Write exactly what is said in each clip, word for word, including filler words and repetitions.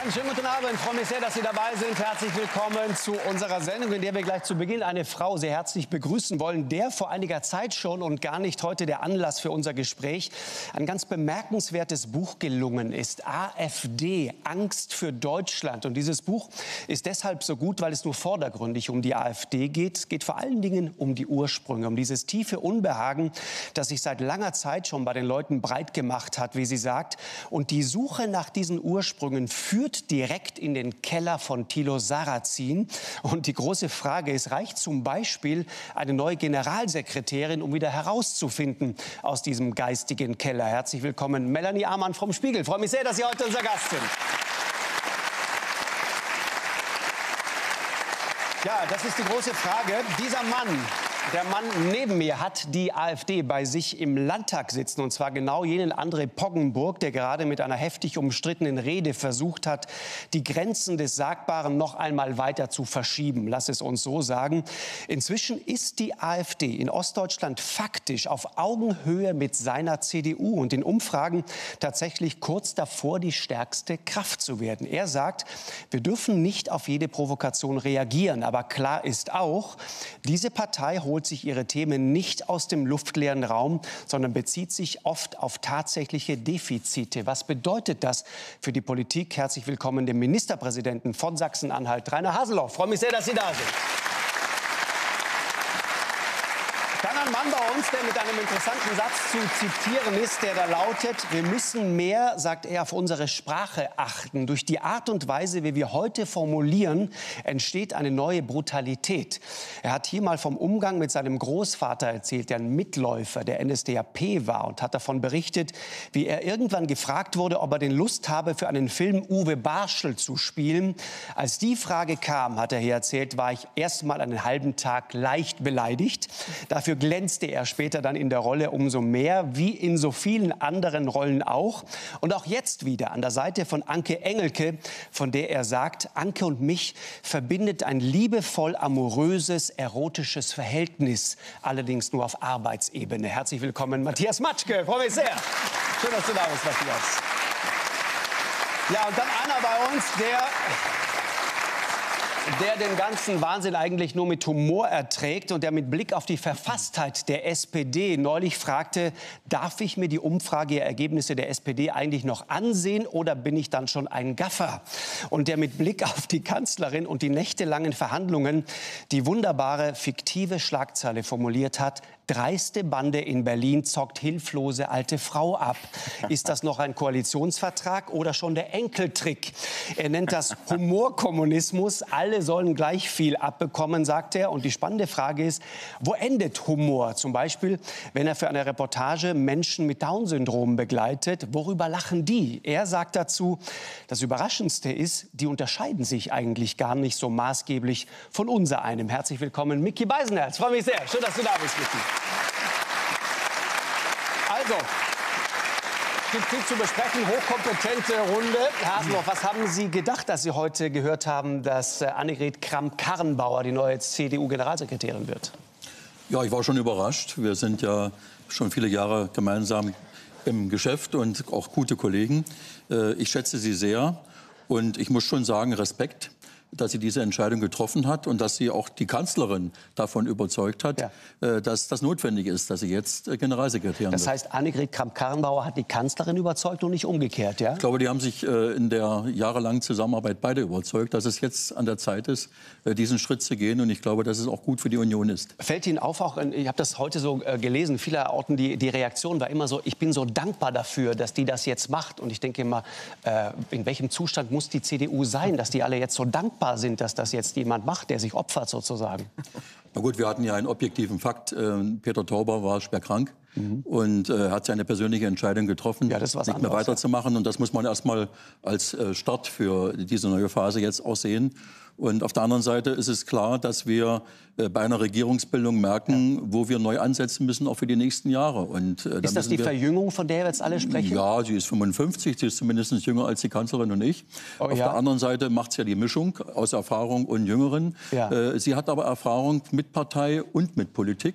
Einen schönen guten Abend. Ich freue mich sehr, dass Sie dabei sind. Herzlich willkommen zu unserer Sendung, in der wir gleich zu Beginn eine Frau sehr herzlich begrüßen wollen, der vor einiger Zeit schon und gar nicht heute der Anlass für unser Gespräch ein ganz bemerkenswertes Buch gelungen ist. AfD, Angst für Deutschland. Und dieses Buch ist deshalb so gut, weil es nur vordergründig um die AfD geht. Es geht vor allen Dingen um die Ursprünge, um dieses tiefe Unbehagen, das sich seit langer Zeit schon bei den Leuten breit gemacht hat, wie sie sagt. Und die Suche nach diesen Ursprüngen führt direkt in den Keller von Thilo Sarrazin. Und die große Frage ist, reicht zum Beispiel eine neue Generalsekretärin, um wieder herauszufinden aus diesem geistigen Keller? Herzlich willkommen, Melanie Amann vom Spiegel. Ich freue mich sehr, dass Sie heute unser Gast sind. Ja, das ist die große Frage. Dieser Mann, der Mann neben mir, hat die AfD bei sich im Landtag sitzen. Und zwar genau jenen André Poggenburg, der gerade mit einer heftig umstrittenen Rede versucht hat, die Grenzen des Sagbaren noch einmal weiter zu verschieben. Lass es uns so sagen. Inzwischen ist die AfD in Ostdeutschland faktisch auf Augenhöhe mit seiner C D U und in Umfragen tatsächlich kurz davor, die stärkste Kraft zu werden. Er sagt, wir dürfen nicht auf jede Provokation reagieren. Aber klar ist auch, diese Partei holt sich ihre Themen nicht aus dem luftleeren Raum, sondern bezieht sich oft auf tatsächliche Defizite. Was bedeutet das für die Politik? Herzlich willkommen dem Ministerpräsidenten von Sachsen-Anhalt, Rainer Haseloff. Ich freue mich sehr, dass Sie da sind. Dann ein Mann bei uns, der mit einem interessanten Satz zu zitieren ist, der da lautet: Wir müssen mehr, sagt er, auf unsere Sprache achten. Durch die Art und Weise, wie wir heute formulieren, entsteht eine neue Brutalität. Er hat hier mal vom Umgang mit seinem Großvater erzählt, der ein Mitläufer der N S D A P war, und hat davon berichtet, wie er irgendwann gefragt wurde, ob er denn Lust habe, für einen Film Uwe Barschel zu spielen. Als die Frage kam, hat er hier erzählt, war ich erst mal einen halben Tag leicht beleidigt. Dafür glänzte er später dann in der Rolle umso mehr, wie in so vielen anderen Rollen auch. Und auch jetzt wieder an der Seite von Anke Engelke, von der er sagt, Anke und mich verbindet ein liebevoll amoröses, erotisches Verhältnis, allerdings nur auf Arbeitsebene. Herzlich willkommen, Matthias Matschke. Ich freue mich sehr. Schön, dass du da bist, Matthias. Ja, und dann einer bei uns, der... der den ganzen Wahnsinn eigentlich nur mit Humor erträgt und der mit Blick auf die Verfasstheit der S P D neulich fragte, darf ich mir die Umfrageergebnisse der S P D eigentlich noch ansehen oder bin ich dann schon ein Gaffer? Und der mit Blick auf die Kanzlerin und die nächtelangen Verhandlungen die wunderbare fiktive Schlagzeile formuliert hat: Dreiste Bande in Berlin zockt hilflose alte Frau ab. Ist das noch ein Koalitionsvertrag oder schon der Enkeltrick? Er nennt das Humorkommunismus. Alle sollen gleich viel abbekommen, sagt er. Und die spannende Frage ist, wo endet Humor? Zum Beispiel, wenn er für eine Reportage Menschen mit Down-Syndrom begleitet. Worüber lachen die? Er sagt dazu, das Überraschendste ist, die unterscheiden sich eigentlich gar nicht so maßgeblich von unser einem. Herzlich willkommen, Micky Beisenherz. Freue mich sehr. Schön, dass du da bist, Micky. Also, es gibt viel zu besprechen, hochkompetente Runde. Herr Haseloff, was haben Sie gedacht, dass Sie heute gehört haben, dass Annegret Kramp-Karrenbauer die neue C D U-Generalsekretärin wird? Ja, ich war schon überrascht. Wir sind ja schon viele Jahre gemeinsam im Geschäft und auch gute Kollegen. Ich schätze sie sehr und ich muss schon sagen, Respekt, dass sie diese Entscheidung getroffen hat und dass sie auch die Kanzlerin davon überzeugt hat, ja. dass das notwendig ist, dass sie jetzt Generalsekretärin wird. Das heißt, Annegret Kramp-Karrenbauer hat die Kanzlerin überzeugt und nicht umgekehrt, ja? Ich glaube, die haben sich in der jahrelangen Zusammenarbeit beide überzeugt, dass es jetzt an der Zeit ist, diesen Schritt zu gehen. Und ich glaube, dass es auch gut für die Union ist. Fällt Ihnen auf, auch, ich habe das heute so gelesen, vieler Orten, die, die Reaktion war immer so, ich bin so dankbar dafür, dass die das jetzt macht. Und ich denke immer, äh, in welchem Zustand muss die C D U sein, dass die alle jetzt so dankbar sind, dass das jetzt jemand macht, der sich opfert sozusagen? Na gut, wir hatten ja einen objektiven Fakt. Peter Tauber war schwer krank mhm. und äh, hat seine persönliche Entscheidung getroffen, ja, das ist was nicht mehr anderes, weiterzumachen. Ja. Und das muss man erst mal als äh, Start für diese neue Phase jetzt auch sehen. Und auf der anderen Seite ist es klar, dass wir äh, bei einer Regierungsbildung merken, ja. wo wir neu ansetzen müssen, auch für die nächsten Jahre. Und, äh, ist das die Verjüngung, von der wir jetzt alle sprechen? Ja, sie ist fünfundfünfzig, sie ist zumindest jünger als die Kanzlerin und ich. Oh, auf ja. der anderen Seite macht es ja die Mischung aus Erfahrung und Jüngeren. Ja. Äh, sie hat aber Erfahrung mit Partei und mit Politik.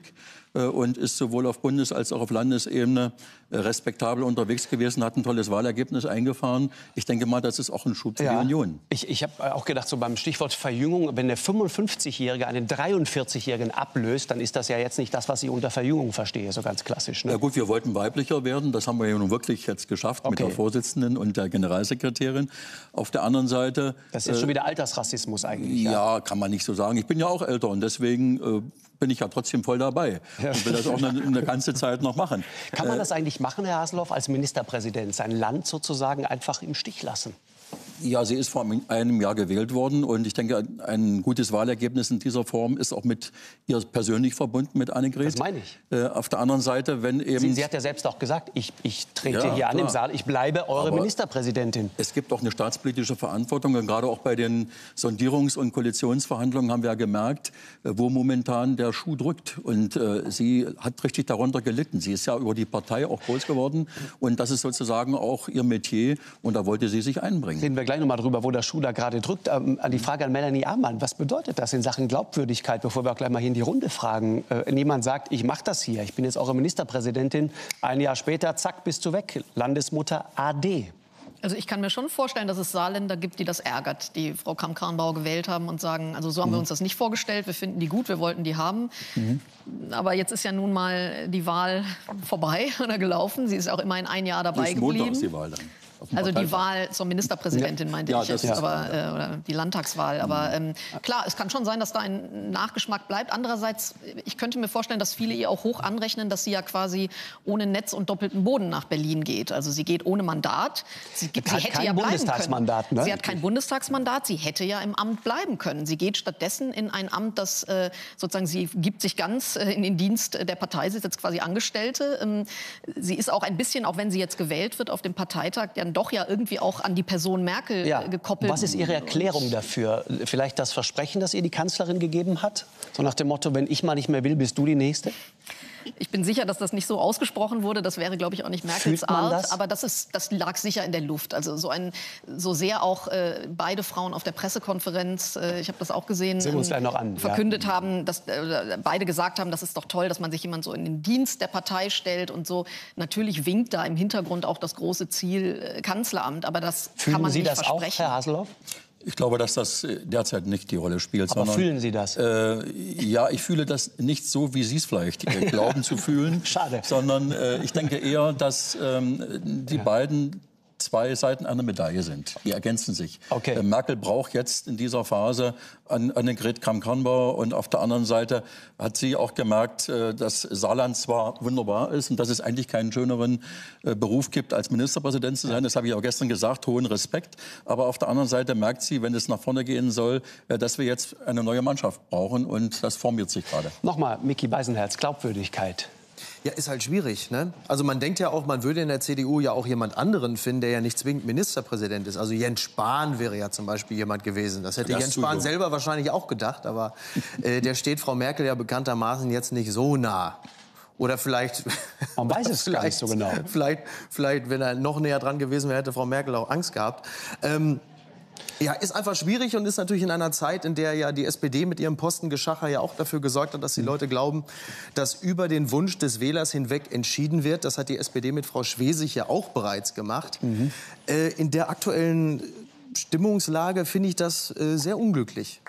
äh, und ist sowohl auf Bundes- als auch auf Landesebene äh, respektabel unterwegs gewesen, hat ein tolles Wahlergebnis eingefahren. Ich denke mal, das ist auch ein Schub für ja. die Union. Ich, ich habe auch gedacht, so beim Stichwort Verjüngung, wenn der fünfundfünfzigjährige einen dreiundvierzigjährigen ablöst, dann ist das ja jetzt nicht das, was ich unter Verjüngung verstehe, so ganz klassisch. Ne? Ja gut, wir wollten weiblicher werden. Das haben wir ja nun wirklich jetzt geschafft, okay, mit der Vorsitzenden und der Generalsekretärin. Auf der anderen Seite... Das ist jetzt äh, schon wieder Altersrassismus eigentlich. Ja, ja, kann man nicht so sagen. Ich bin ja auch älter und deswegen äh, bin ich ja trotzdem voll dabei. Ja. Und will das auch eine, eine ganze Zeit noch machen. Kann man das eigentlich machen, Herr Haseloff, als Ministerpräsident, sein Land sozusagen einfach im Stich lassen? Ja, sie ist vor einem Jahr gewählt worden und ich denke, ein gutes Wahlergebnis in dieser Form ist auch mit ihr persönlich verbunden, mit Annegret. Das meine ich. Äh, auf der anderen Seite, wenn eben... Sie, sie hat ja selbst auch gesagt, ich, ich trete ja, hier an klar. im Saal, ich bleibe eure Aber Ministerpräsidentin. Es gibt auch eine staatspolitische Verantwortung und gerade auch bei den Sondierungs- und Koalitionsverhandlungen haben wir ja gemerkt, wo momentan der Schuh drückt. Und äh, sie hat richtig darunter gelitten. Sie ist ja über die Partei auch groß geworden und das ist sozusagen auch ihr Metier und da wollte sie sich einbringen. Reden wir gleich noch mal drüber, wo der Schuh da gerade drückt. Ähm, an die Frage an Melanie Amann, was bedeutet das in Sachen Glaubwürdigkeit, bevor wir auch gleich mal hier in die Runde fragen? Äh, niemand sagt, ich mache das hier, ich bin jetzt eure Ministerpräsidentin. Ein Jahr später, zack, bist du weg. Landesmutter A D. Also ich kann mir schon vorstellen, dass es Saarländer gibt, die das ärgert, die Frau Kramp-Karrenbauer gewählt haben und sagen, also so haben mhm. wir uns das nicht vorgestellt, wir finden die gut, wir wollten die haben. Mhm. Aber jetzt ist ja nun mal die Wahl vorbei oder gelaufen. Sie ist auch immerhin ein Jahr dabei geblieben. Montag ist die Wahl dann. Also die Wahl zur Ministerpräsidentin, ja. meinte ja, ich jetzt, ja. aber, äh, oder die Landtagswahl. Aber ähm, klar, es kann schon sein, dass da ein Nachgeschmack bleibt. Andererseits, ich könnte mir vorstellen, dass viele ihr auch hoch anrechnen, dass sie ja quasi ohne Netz und doppelten Boden nach Berlin geht. Also sie geht ohne Mandat. Sie, sie hat hätte kein ja bleiben Bundestagsmandat, können. Ne? Sie hat kein Bundestagsmandat. Sie hätte ja im Amt bleiben können. Sie geht stattdessen in ein Amt, das äh, sozusagen, sie gibt sich ganz äh, in den Dienst der Partei. Sie ist jetzt quasi Angestellte. Ähm, sie ist auch ein bisschen, auch wenn sie jetzt gewählt wird auf dem Parteitag, dann doch ja irgendwie auch an die Person Merkel ja. gekoppelt. Was ist Ihre Erklärung dafür? Vielleicht das Versprechen, das ihr die Kanzlerin gegeben hat? So nach dem Motto, wenn ich mal nicht mehr will, bist du die Nächste? Ich bin sicher, dass das nicht so ausgesprochen wurde. Das wäre, glaube ich, auch nicht Merkels Art. Das? Aber das, ist, das lag sicher in der Luft. Also so, ein, so sehr auch äh, beide Frauen auf der Pressekonferenz, äh, ich habe das auch gesehen, Sehen wir uns gleich noch an, verkündet ja. haben, dass äh, beide gesagt haben, das ist doch toll, dass man sich jemand so in den Dienst der Partei stellt und so. Natürlich winkt da im Hintergrund auch das große Ziel äh, Kanzleramt. Aber das Fühlen kann man Sie nicht das versprechen. auch, Herr Haseloff? Ich glaube, dass das derzeit nicht die Rolle spielt. Aber sondern, fühlen Sie das? Äh, ja, ich fühle das nicht so, wie Sie es vielleicht äh, glauben zu fühlen. Schade. Sondern äh, ich denke eher, dass ähm, die ja. beiden zwei Seiten einer Medaille sind. Die ergänzen sich. Okay. Äh, Merkel braucht jetzt in dieser Phase an Annegret Kramp-Karrenbauer und auf der anderen Seite hat sie auch gemerkt, äh, dass Saarland zwar wunderbar ist und dass es eigentlich keinen schöneren äh, Beruf gibt, als Ministerpräsident zu sein. Das habe ich auch gestern gesagt, hohen Respekt. Aber auf der anderen Seite merkt sie, wenn es nach vorne gehen soll, äh, dass wir jetzt eine neue Mannschaft brauchen und das formiert sich gerade. Nochmal, Micky Beisenherz, Glaubwürdigkeit. Ja, ist halt schwierig, ne? Also man denkt ja auch, man würde in der C D U ja auch jemand anderen finden, der ja nicht zwingend Ministerpräsident ist. Also Jens Spahn wäre ja zum Beispiel jemand gewesen. Das hätte das Jens Spahn selber wahrscheinlich auch gedacht. Aber äh, der steht Frau Merkel ja bekanntermaßen jetzt nicht so nah. Oder vielleicht... Man weiß es gar nicht so genau. Vielleicht, vielleicht, wenn er noch näher dran gewesen wäre, hätte Frau Merkel auch Angst gehabt. Ähm, Ja, ist einfach schwierig und ist natürlich in einer Zeit, in der ja die S P D mit ihrem Postengeschacher ja auch dafür gesorgt hat, dass die Leute glauben, dass über den Wunsch des Wählers hinweg entschieden wird. Das hat die S P D mit Frau Schwesig ja auch bereits gemacht. Mhm. Äh, in der aktuellen Stimmungslage finde ich das äh, sehr unglücklich.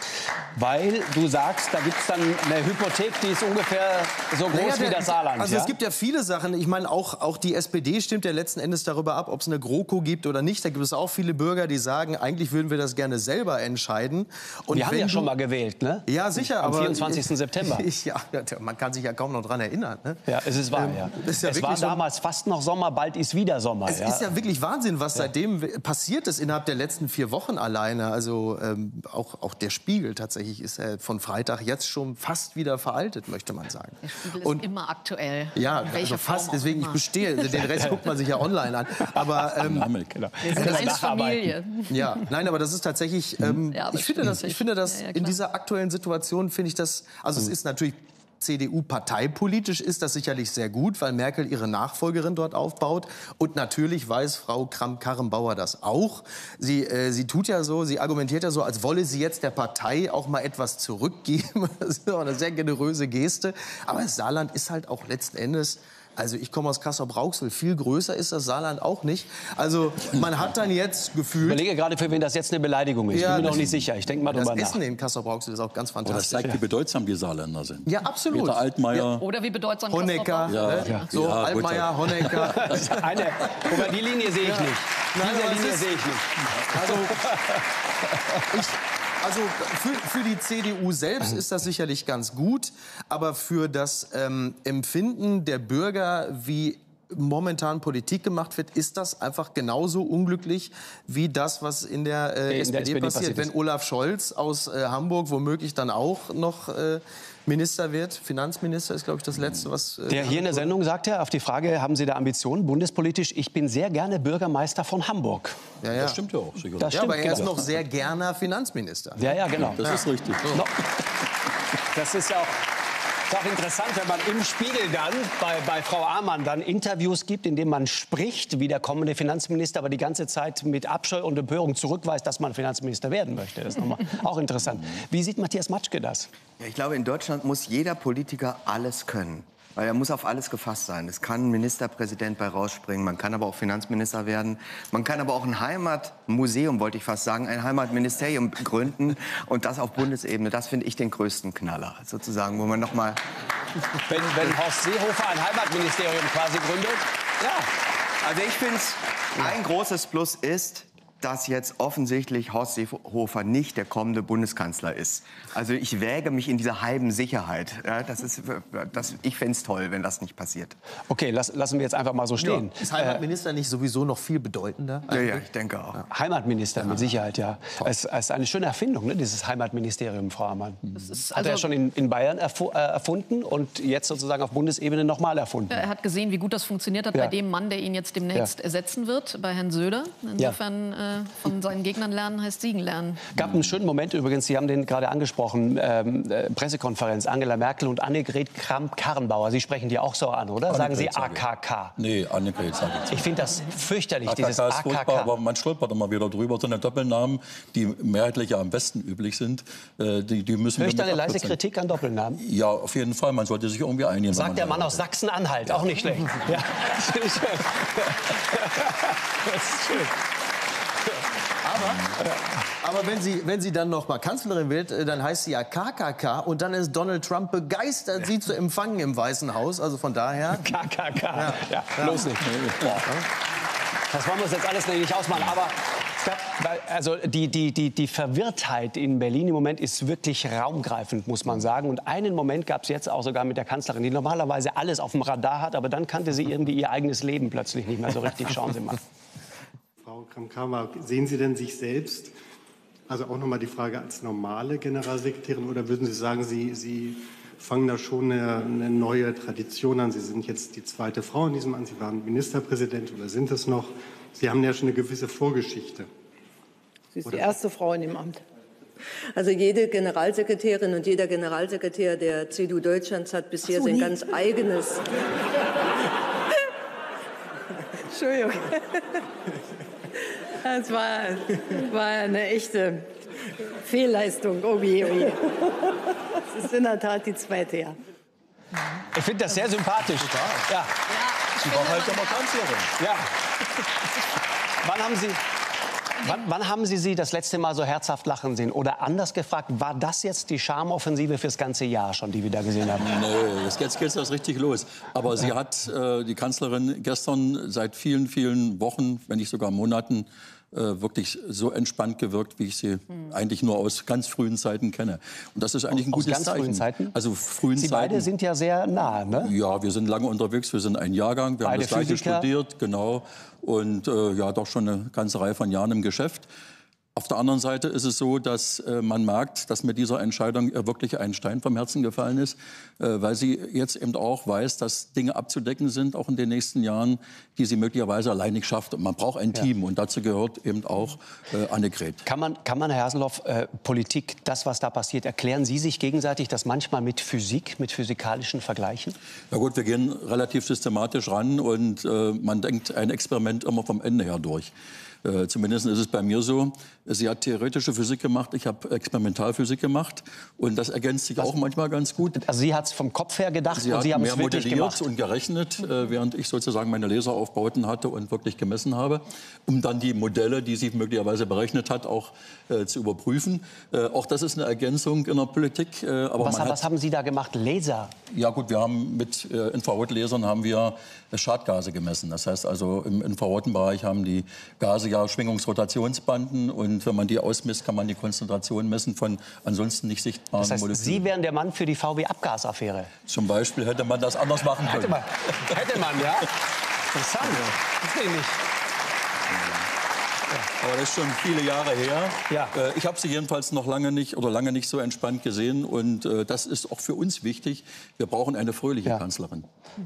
Weil du sagst, da gibt es dann eine Hypothek, die ist ungefähr so groß naja, der, wie das Saarland. Also ja? es gibt ja viele Sachen. Ich meine, auch, auch die S P D stimmt ja letzten Endes darüber ab, ob es eine GroKo gibt oder nicht. Da gibt es auch viele Bürger, die sagen, eigentlich würden wir das gerne selber entscheiden. Und wir haben ja du, schon mal gewählt, ne? Ja, sicher. Am aber vierundzwanzigsten September. Ich, ja, man kann sich ja kaum noch daran erinnern. Ne? Ja, es ist wahr, ähm, ja. Ist ja es war damals fast noch Sommer, bald ist wieder Sommer. Es ja. ist ja wirklich Wahnsinn, was ja. seitdem passiert ist innerhalb der letzten vier Wochen alleine. Also ähm, auch, auch der Spiegel tatsächlich ist äh, von Freitag jetzt schon fast wieder veraltet, möchte man sagen. Der Spiegel und, ist immer aktuell. Ja, also fast. Deswegen, ich bestehe. Den Rest guckt man sich ja online an. Aber ähm, wir sind eine Familie. Ja, nein, aber das ist tatsächlich. Ähm, ja, ich, finde das, ich finde das ja, ja, in dieser aktuellen Situation finde ich das. Also mhm. es ist natürlich C D U parteipolitisch ist das sicherlich sehr gut, weil Merkel ihre Nachfolgerin dort aufbaut. Und natürlich weiß Frau Kramp-Karrenbauer das auch. Sie, äh, sie tut ja so, sie argumentiert ja so, als wolle sie jetzt der Partei auch mal etwas zurückgeben. Das ist auch eine sehr generöse Geste. Aber das Saarland ist halt auch letzten Endes... Also ich komme aus Castrop-Rauxel, viel größer ist das Saarland auch nicht. Also man hat dann jetzt gefühlt... Ich überlege gerade, für wen das jetzt eine Beleidigung ist. Ja, ich bin mir noch das- nicht sicher. Ich denke mal drüber Das nach. Essen in Castrop-Rauxel ist auch ganz Aber das fantastisch. zeigt, wie bedeutsam die Saarländer sind. Ja, absolut. Peter Altmaier. Oder wie bedeutsam Honecker, Castrop-Rauxel. ne? Ja, so ja, gut, Altmaier, Honecker. Eine, guck mal, die Linie sehe ich nicht. Nein, Diese aber es Linie ist- sehe ich nicht. Also, ich, also für, für die C D U selbst ist das sicherlich ganz gut, aber für das ähm, Empfinden der Bürger, wie momentan Politik gemacht wird, ist das einfach genauso unglücklich wie das, was in der, äh, In der S P D, S P D passiert. passiert Wenn ist. Olaf Scholz aus äh, Hamburg womöglich dann auch noch äh, Minister wird, Finanzminister ist, glaube ich, das Letzte, was... Äh, Der hier in der Sendung sagt ja auf die Frage, haben Sie da Ambitionen bundespolitisch? Ich bin sehr gerne Bürgermeister von Hamburg. ja, ja. Das stimmt ja auch, sicherlich. Das Ja, stimmt, aber er ist genau. noch sehr gerne Finanzminister. Ja, ja, genau. Das ist richtig. No. Das ist ja auch, ist auch interessant, wenn man im Spiegel dann bei, bei Frau Amann dann Interviews gibt, in denen man spricht, wie der kommende Finanzminister, aber die ganze Zeit mit Abscheu und Empörung zurückweist, dass man Finanzminister werden möchte. Das ist nochmal auch interessant. Wie sieht Matthias Matschke das? Ja, ich glaube, in Deutschland muss jeder Politiker alles können. Weil er muss auf alles gefasst sein. Es kann ein Ministerpräsident bei rausspringen, man kann aber auch Finanzminister werden. Man kann aber auch ein Heimatmuseum, wollte ich fast sagen, ein Heimatministerium gründen. Und das auf Bundesebene, das finde ich den größten Knaller. Sozusagen, wo man noch mal... Wenn, wenn Horst Seehofer ein Heimatministerium quasi gründet? Ja. Also ich finde, ein großes Plus ist, dass jetzt offensichtlich Horst Seehofer nicht der kommende Bundeskanzler ist. Also ich wäge mich in dieser halben Sicherheit. Ja, das ist, das, ich fände es toll, wenn das nicht passiert. Okay, lass, lassen wir jetzt einfach mal so stehen. Ist Heimatminister nicht sowieso noch viel bedeutender? Ja, ja, ich denke auch. Heimatminister, mit Sicherheit, ja. Es es ist eine schöne Erfindung, ne, dieses Heimatministerium, Frau Amann. Das ist hat er also- schon in, in Bayern erfu äh, erfunden und jetzt sozusagen auf Bundesebene nochmal erfunden. Er hat gesehen, wie gut das funktioniert hat Ja. bei dem Mann, der ihn jetzt demnächst Ja. ersetzen wird, bei Herrn Söder. Insofern äh, von seinen Gegnern lernen heißt siegen lernen. Gab einen schönen Moment übrigens, Sie haben den gerade angesprochen, ähm, äh, Pressekonferenz, Angela Merkel und Annegret Kramp-Karrenbauer. Sie sprechen die auch so an, oder? Sagen Sie Annegret sage ich. A K K. Nee, Annegret sage ich. Ich finde das fürchterlich, A K K dieses ist A K furchtbar, aber K. man stolpert immer wieder drüber. So eine Doppelnamen, die mehrheitlich ja am besten üblich sind, äh, die, die müssen Höre wir ich da mit eine leise abkürzen. Kritik an Doppelnamen? Ja, auf jeden Fall. Man sollte sich irgendwie einigen. wenn Sagt der Mann da- aus Sachsen-Anhalt, auch nicht schlecht. Ja, das finde ich schön. Das ist schön. Aber wenn sie, wenn sie dann noch mal Kanzlerin wird, äh, dann heißt sie ja K K K und dann ist Donald Trump begeistert, sie zu empfangen im Weißen Haus. Also von daher... K K K. Ja, bloß nicht. Boah. Das wollen wir uns jetzt alles nicht ausmalen. Aber es gab, weil, also die, die, die, die Verwirrtheit in Berlin im Moment ist wirklich raumgreifend, muss man sagen. Und einen Moment gab es jetzt auch sogar mit der Kanzlerin, die normalerweise alles auf dem Radar hat. Aber dann kannte sie irgendwie ihr eigenes Leben plötzlich nicht mehr so richtig. Schauen Sie mal. Frau Kramp-Karrenbauer, sehen Sie denn sich selbst, also auch noch mal die Frage, als normale Generalsekretärin, oder würden Sie sagen, Sie, Sie fangen da schon eine, eine neue Tradition an? Sie sind jetzt die zweite Frau in diesem Amt, Sie waren Ministerpräsident oder sind es noch? Sie haben ja schon eine gewisse Vorgeschichte. Sie ist die erste Frau in dem Amt. Also jede Generalsekretärin und jeder Generalsekretär der C D U Deutschlands hat bisher sein ganz eigenes... Entschuldigung. Das war, war eine echte Fehlleistung. Oh je, oh je. Das ist in der Tat die zweite, ja. Ich finde das sehr sympathisch. Ja. Sie war halt aber Kanzlerin. Ja. Wann haben Sie... Wann, wann haben Sie sie das letzte Mal so herzhaft lachen sehen? Oder anders gefragt, war das jetzt die Charmoffensive fürs ganze Jahr schon, die wir da gesehen haben? Nee, jetzt geht's, geht's das richtig los. Aber sie hat, äh, die Kanzlerin, gestern seit vielen, vielen Wochen, wenn nicht sogar Monaten, äh, wirklich so entspannt gewirkt, wie ich sie Mhm. eigentlich nur aus ganz frühen Zeiten kenne. Und das ist eigentlich ein Aus gutes ganz Zeichen. frühen Zeiten? Also frühen Sie Zeiten. beide sind ja sehr nah, ne? Ja, wir sind lange unterwegs, wir sind ein Jahrgang, wir Beide haben das Gleiche Physiker. studiert, genau. Und äh, ja, doch schon eine ganze Reihe von Jahren im Geschäft. Auf der anderen Seite ist es so, dass äh, man merkt, dass mit dieser Entscheidung ihr wirklich ein Stein vom Herzen gefallen ist, äh, weil sie jetzt eben auch weiß, dass Dinge abzudecken sind, auch in den nächsten Jahren, die sie möglicherweise allein nicht schafft. Und man braucht ein ja. Team und dazu gehört eben auch äh, Annegret. Kann man, kann man, Herr Haseloff, äh, Politik, das, was da passiert, erklären Sie sich gegenseitig das manchmal mit Physik, mit physikalischen Vergleichen? Ja gut, wir gehen relativ systematisch ran und äh, man denkt ein Experiment immer vom Ende her durch. Äh, zumindest ist es bei mir so. Sie hat theoretische Physik gemacht, ich habe Experimentalphysik gemacht. Und das ergänzt sich was, auch manchmal ganz gut. Also sie hat es vom Kopf her gedacht sie und Sie haben es wirklich gemacht. gemacht. Und gerechnet, äh, während ich sozusagen meine Laseraufbauten hatte und wirklich gemessen habe, um dann die Modelle, die sie möglicherweise berechnet hat, auch äh, zu überprüfen. Äh, auch das ist eine Ergänzung in der Politik. Äh, aber was, man hat, was haben Sie da gemacht? Laser? Ja gut, wir haben mit äh, Infrarotlasern haben wir Schadgase gemessen. Das heißt also im infraroten Bereich haben die Gase ja Schwingungsrotationsbanden und wenn man die ausmisst, kann man die Konzentration messen von ansonsten nicht sichtbaren das heißt, Molekülen. Sie wären der Mann für die V W-Abgasaffäre? Zum Beispiel hätte man das anders machen können. Hätte man, hätte man ja. Interessant. Das will ich nicht. Aber das ist schon viele Jahre her. Ja. Ich habe sie jedenfalls noch lange nicht oder lange nicht so entspannt gesehen. Und das ist auch für uns wichtig. Wir brauchen eine fröhliche ja. Kanzlerin.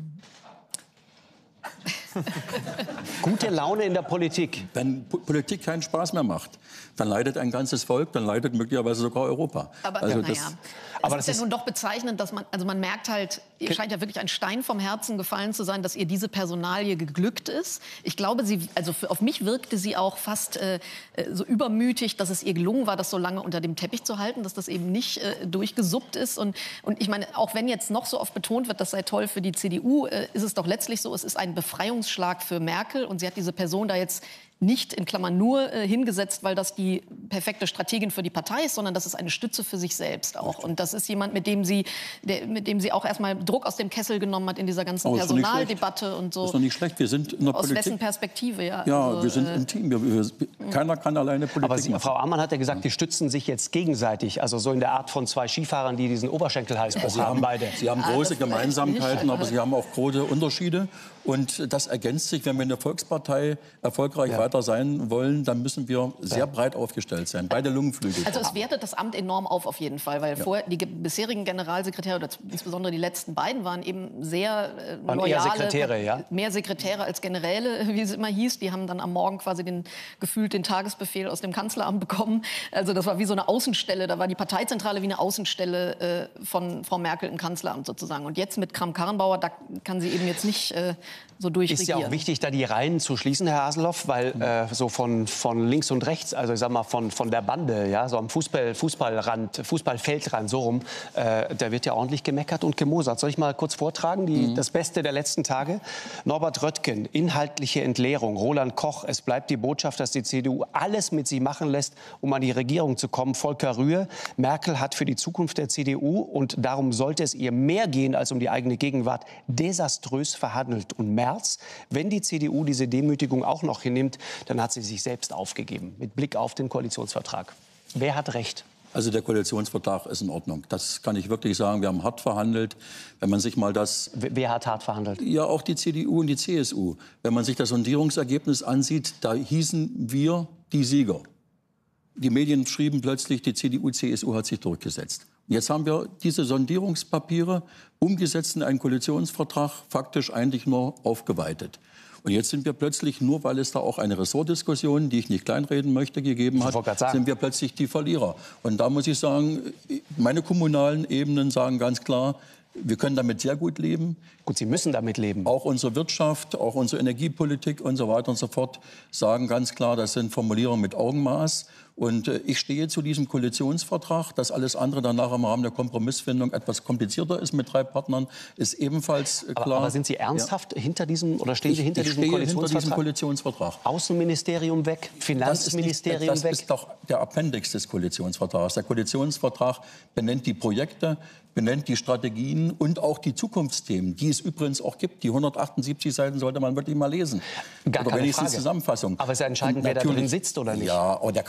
Gute Laune in der Politik. Wenn P Politik keinen Spaß mehr macht, dann leidet ein ganzes Volk, dann leidet möglicherweise sogar Europa. Aber, also ja, das, ja. aber es das ist ja nun doch bezeichnend, dass man, also man merkt halt, ihr scheint ja wirklich ein Stein vom Herzen gefallen zu sein, dass ihr diese Personalie geglückt ist. Ich glaube, sie, also für, auf mich wirkte sie auch fast äh, so übermütig, dass es ihr gelungen war, das so lange unter dem Teppich zu halten, dass das eben nicht äh, durchgesuppt ist. Und, und ich meine, auch wenn jetzt noch so oft betont wird, das sei toll für die C D U, äh, ist es doch letztlich so, es ist ein Befreiungsschlag für Merkel. Und sie hat diese Person da jetzt nicht in Klammern nur äh, hingesetzt, weil das die perfekte Strategin für die Partei ist, sondern das ist eine Stütze für sich selbst auch. Und das ist jemand, mit dem sie, der, mit dem sie auch erstmal Druck aus dem Kessel genommen hat in dieser ganzen oh, Personaldebatte und so. Das ist doch nicht schlecht. Wir sind in der aus Politik. wessen Perspektive, ja. Ja, also, wir sind äh, im Team. Wir, wir, keiner kann alleine Politik Aber Sie, machen. Frau Ammann hat ja gesagt, die stützen sich jetzt gegenseitig. Also so in der Art von zwei Skifahrern, die diesen Oberschenkelhalsbruch Sie haben, haben beide. Sie haben Ah, große das vielleicht Gemeinsamkeiten, nicht. aber Sie haben auch große Unterschiede. Und das ergänzt sich. Wenn wir eine Volkspartei erfolgreich Ja. weiter sein wollen, dann müssen wir sehr Ja. breit aufgestellt sein. Beide Lungenflügel. Also es wertet das Amt enorm auf, auf jeden Fall, weil Ja. vorher die ge- bisherigen Generalsekretäre oder insbesondere die letzten beiden waren eben sehr äh, Waren loyale, eher Sekretäre, ja? mehr Sekretäre als Generäle, wie es immer hieß. Die haben dann am Morgen quasi den, gefühlt den Tagesbefehl aus dem Kanzleramt bekommen. Also das war wie so eine Außenstelle, da war die Parteizentrale wie eine Außenstelle äh, von Frau Merkel im Kanzleramt sozusagen. Und jetzt mit Kramp-Karrenbauer, da kann sie eben jetzt nicht äh, so durchregieren. Ist ja auch wichtig, da die Reihen zu schließen, Herr Haseloff, weil äh, so von, von links und rechts, also ich sag mal von, von der Bande, ja, so am Fußball, Fußballrand, Fußballfeldrand, so rum, äh, da wird ja ordentlich gemeckert und gemosert. Soll ich mal kurz vortragen, die, mhm. das Beste der letzten Tage? Norbert Röttgen, inhaltliche Entleerung. Roland Koch, es bleibt die Botschaft, dass die C D U alles mit sie machen lässt, um an die Regierung zu kommen. Volker Rühe, Merkel hat für die Zukunft der C D U, und darum sollte es ihr mehr gehen als um die eigene Gegenwart, desaströs verhandelt. Und Merz, wenn die C D U diese Demütigung auch noch hinnimmt, dann hat sie sich selbst aufgegeben, mit Blick auf den Koalitionsvertrag. Wer hat recht? Also der Koalitionsvertrag ist in Ordnung. Das kann ich wirklich sagen. Wir haben hart verhandelt. Wenn man sich mal das... Wer hat hart verhandelt? Ja, auch die C D U und die C S U. Wenn man sich das Sondierungsergebnis ansieht, da hießen wir die Sieger. Die Medien schrieben plötzlich, die C D U, C S U hat sich durchgesetzt. Jetzt haben wir diese Sondierungspapiere umgesetzt in einen Koalitionsvertrag, faktisch eigentlich nur aufgeweitet. Und jetzt sind wir plötzlich, nur weil es da auch eine Ressortdiskussion, die ich nicht kleinreden möchte, gegeben hat, sind wir plötzlich die Verlierer. Und da muss ich sagen, meine kommunalen Ebenen sagen ganz klar, wir können damit sehr gut leben. Gut, Sie müssen damit leben. Auch unsere Wirtschaft, auch unsere Energiepolitik und so weiter und so fort sagen ganz klar, das sind Formulierungen mit Augenmaß. Und äh, ich stehe zu diesem Koalitionsvertrag. Dass alles andere danach im Rahmen der Kompromissfindung etwas komplizierter ist mit drei Partnern, ist ebenfalls äh, klar. Aber, aber sind Sie ernsthaft ja. hinter diesem, oder stehen Sie hinter, ich diesem, stehe Koalitionsvertrag? hinter diesem Koalitionsvertrag? Außenministerium weg, Finanzministerium das ist nicht, weg? Das ist doch der Appendix des Koalitionsvertrags. Der Koalitionsvertrag benennt die Projekte, benennt die Strategien und auch die Zukunftsthemen, die es übrigens auch gibt. Die hundertachtundsiebzig Seiten sollte man wirklich mal lesen. Gar oder keine wenigstens Frage. Zusammenfassung. Aber es ist ja entscheidend, wer da drin sitzt oder nicht. Ja, und der kann auch nur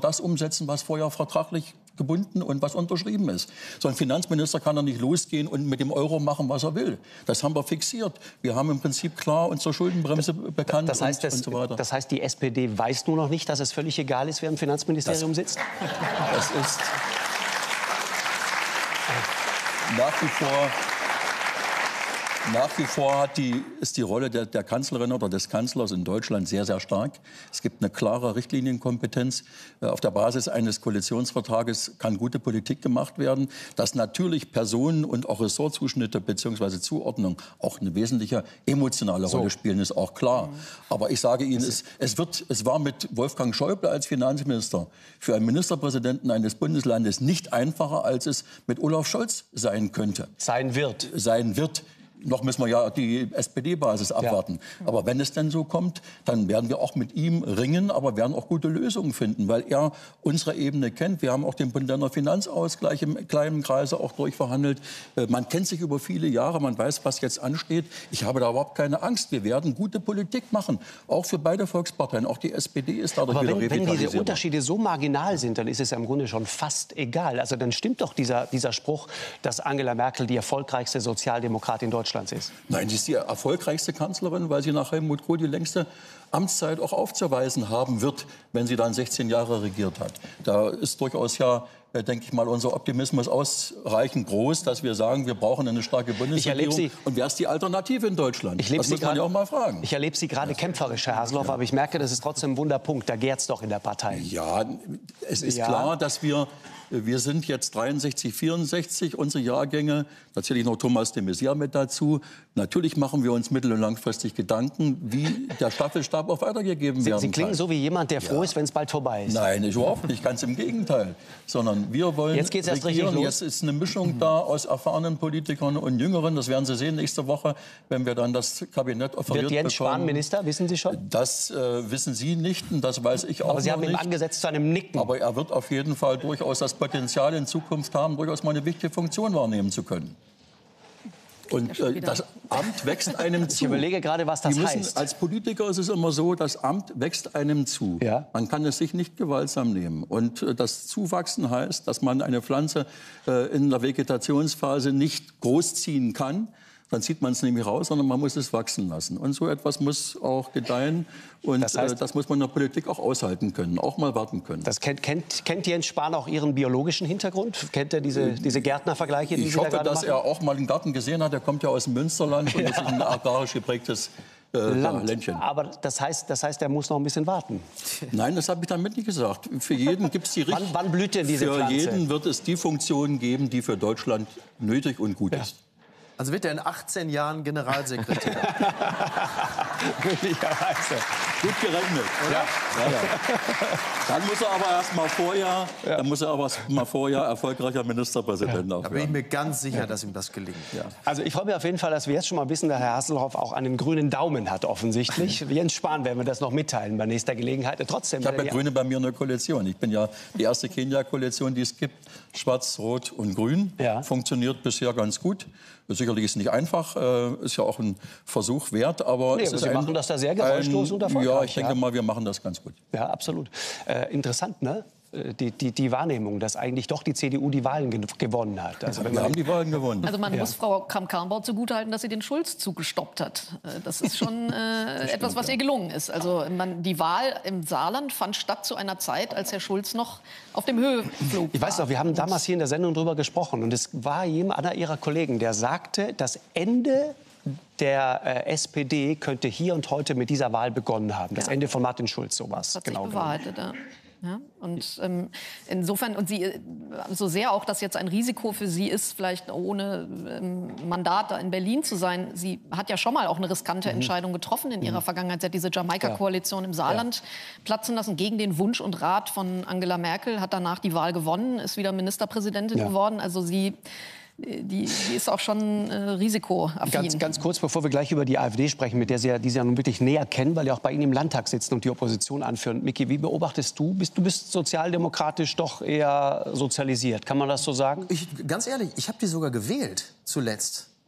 das umsetzen, was vorher vertraglich gebunden und was unterschrieben ist. So ein Finanzminister kann doch nicht losgehen und mit dem Euro machen, was er will. Das haben wir fixiert. Wir haben im Prinzip klar unsere Schuldenbremse bekannt das heißt, und, das, und so weiter. Das heißt, die S P D weiß nur noch nicht, dass es völlig egal ist, wer im Finanzministerium das, sitzt? Das ist nach wie vor... Nach wie vor hat die, ist die Rolle der, der Kanzlerin oder des Kanzlers in Deutschland sehr, sehr stark. Es gibt eine klare Richtlinienkompetenz. Auf der Basis eines Koalitionsvertrages kann gute Politik gemacht werden. Dass natürlich Personen und auch Ressortzuschnitte bzw. Zuordnung auch eine wesentliche emotionale Rolle spielen, ist auch klar. Aber ich sage Ihnen, es, es, wird, es war mit Wolfgang Schäuble als Finanzminister für einen Ministerpräsidenten eines Bundeslandes nicht einfacher, als es mit Olaf Scholz sein könnte. Sein wird. Sein wird. Noch müssen wir ja die S P D-Basis abwarten. Ja. Aber wenn es denn so kommt, dann werden wir auch mit ihm ringen, aber werden auch gute Lösungen finden, weil er unsere Ebene kennt. Wir haben auch den Bund-Länder Finanzausgleich im kleinen Kreise auch durchverhandelt. Man kennt sich über viele Jahre, man weiß, was jetzt ansteht. Ich habe da überhaupt keine Angst. Wir werden gute Politik machen, auch für beide Volksparteien. Auch die S P D ist dadurch aber wieder wenn, wenn diese Unterschiede so marginal sind, dann ist es ja im Grunde schon fast egal. Also dann stimmt doch dieser, dieser Spruch, dass Angela Merkel die erfolgreichste Sozialdemokratin Deutschlands ist. Nein, sie ist die erfolgreichste Kanzlerin, weil sie nach Helmut Kohl die längste Amtszeit auch aufzuweisen haben wird, wenn sie dann sechzehn Jahre regiert hat. Da ist durchaus ja, denke ich mal, unser Optimismus ausreichend groß, dass wir sagen, wir brauchen eine starke Bundesregierung. Sie, und wer ist die Alternative in Deutschland? Ich das muss man grade, ja auch mal fragen. Ich erlebe Sie gerade kämpferisch, Herr Haseloff, ja. aber ich merke, das ist trotzdem ein Wunderpunkt. Da gärt es doch in der Partei. Ja, es ist ja. klar, dass wir... Wir sind jetzt dreiundsechzig, vierundsechzig, unsere Jahrgänge. Da zähle ich noch Thomas de Maizière mit dazu. Natürlich machen wir uns mittel- und langfristig Gedanken, wie der Staffelstab auch weitergegeben Sie, werden Sie klingen kann. so wie jemand, der froh ja. ist, wenn es bald vorbei ist. Nein, überhaupt nicht. Ganz im Gegenteil. Sondern wir wollen Jetzt geht's erst regieren. richtig los. Jetzt ist eine Mischung da aus erfahrenen Politikern und Jüngeren. Das werden Sie sehen nächste Woche, wenn wir dann das Kabinett offeriert bekommen. Wird Jens Spahn Minister, wissen Sie schon? Das äh, wissen Sie nicht und das weiß ich auch Aber Sie noch haben nicht. ihm angesetzt zu einem Nicken. Aber er wird auf jeden Fall durchaus das Potenzial in Zukunft haben, durchaus mal eine wichtige Funktion wahrnehmen zu können. Und äh, das Amt wächst einem zu. Ich überlege gerade, was das Die müssen, heißt. Als Politiker ist es immer so, das Amt wächst einem zu. Ja. Man kann es sich nicht gewaltsam nehmen. Und äh, das Zuwachsen heißt, dass man eine Pflanze äh, in der Vegetationsphase nicht großziehen kann. Dann zieht man es nämlich raus, sondern man muss es wachsen lassen. Und so etwas muss auch gedeihen. Und das, heißt, äh, das muss man in der Politik auch aushalten können, auch mal warten können. Das kennt, kennt, kennt Jens Spahn auch Ihren biologischen Hintergrund? Kennt er diese, diese Gärtnervergleiche, die ich Sie hoffe, da gerade dass machen? er auch mal einen Garten gesehen hat. Er kommt ja aus dem Münsterland und ja. ist ein agrarisch geprägtes äh, Land. Ländchen. Aber das heißt, das heißt, er muss noch ein bisschen warten. Nein, das habe ich damit nicht gesagt. Für jeden gibt es die wann, wann blüht denn diese Für Pflanze? jeden wird es die Funktion geben, die für Deutschland nötig und gut ja. ist. Also wird er in achtzehn Jahren Generalsekretär? Möglicherweise. Gut gerechnet, oder? Ja. Ja, ja. Dann muss er aber erst mal vorher, ja. dann muss er aber erst mal vorher erfolgreicher Ministerpräsident ja. auch Da bin ich werden. mir ganz sicher, ja. dass ihm das gelingt. Ja. Also ich freue mich auf jeden Fall, dass wir jetzt schon mal wissen, dass Herr Haseloff auch einen grünen Daumen hat, offensichtlich. Jens Spahn werden wir das noch mitteilen bei nächster Gelegenheit. Trotzdem. Ich habe ja Grüne bei mir in der Koalition. Ich bin ja die erste Kenia-Koalition, die es gibt. Schwarz, Rot und Grün. Ja. Funktioniert bisher ganz gut. Sicherlich ist es nicht einfach, äh, ist ja auch ein Versuch wert, aber nee, es aber ist Sie ein, machen das da sehr geräuschlos ein, und erfolgreich. Ja, ich denke ja. mal, wir machen das ganz gut. Ja, absolut. Äh, interessant, ne? Die, die, die Wahrnehmung, dass eigentlich doch die C D U die Wahlen ge gewonnen hat. Also wenn wir man haben die Wahlen gewonnen. Also man ja. muss Frau Kramp-Karrenbauer zugutehalten, dass sie den Schulz-Zug gestoppt hat. Das ist schon äh, etwas, was ihr gelungen ist. Also man, die Wahl im Saarland fand statt zu einer Zeit, als Herr Schulz noch auf dem Höhenflug war. Ich weiß noch, wir haben damals hier in der Sendung drüber gesprochen. Und es war jemand, einer Ihrer Kollegen, der sagte, das Ende der äh, S P D könnte hier und heute mit dieser Wahl begonnen haben. Das ja. Ende von Martin Schulz, sowas. Hat genau sich bewahrheitet, ja. Ja, und ähm, insofern, und sie, so sehr auch das jetzt ein Risiko für sie ist, vielleicht ohne ähm, Mandat da in Berlin zu sein, sie hat ja schon mal auch eine riskante mhm. Entscheidung getroffen in ihrer mhm. Vergangenheit. Sie hat diese Jamaika-Koalition im Saarland ja. platzen lassen, gegen den Wunsch und Rat von Angela Merkel, hat danach die Wahl gewonnen, ist wieder Ministerpräsidentin ja. geworden. Also sie... Die, die ist auch schon äh, risikoaffin. Ganz, ganz kurz, bevor wir gleich über die AfD sprechen, mit der Sie ja, die Sie ja nun wirklich näher kennen, weil Sie auch bei Ihnen im Landtag sitzen und die Opposition anführen. Miki, wie beobachtest du? Bist, du bist sozialdemokratisch doch eher sozialisiert. Kann man das so sagen? Ich, ganz ehrlich, ich habe die sogar gewählt zuletzt.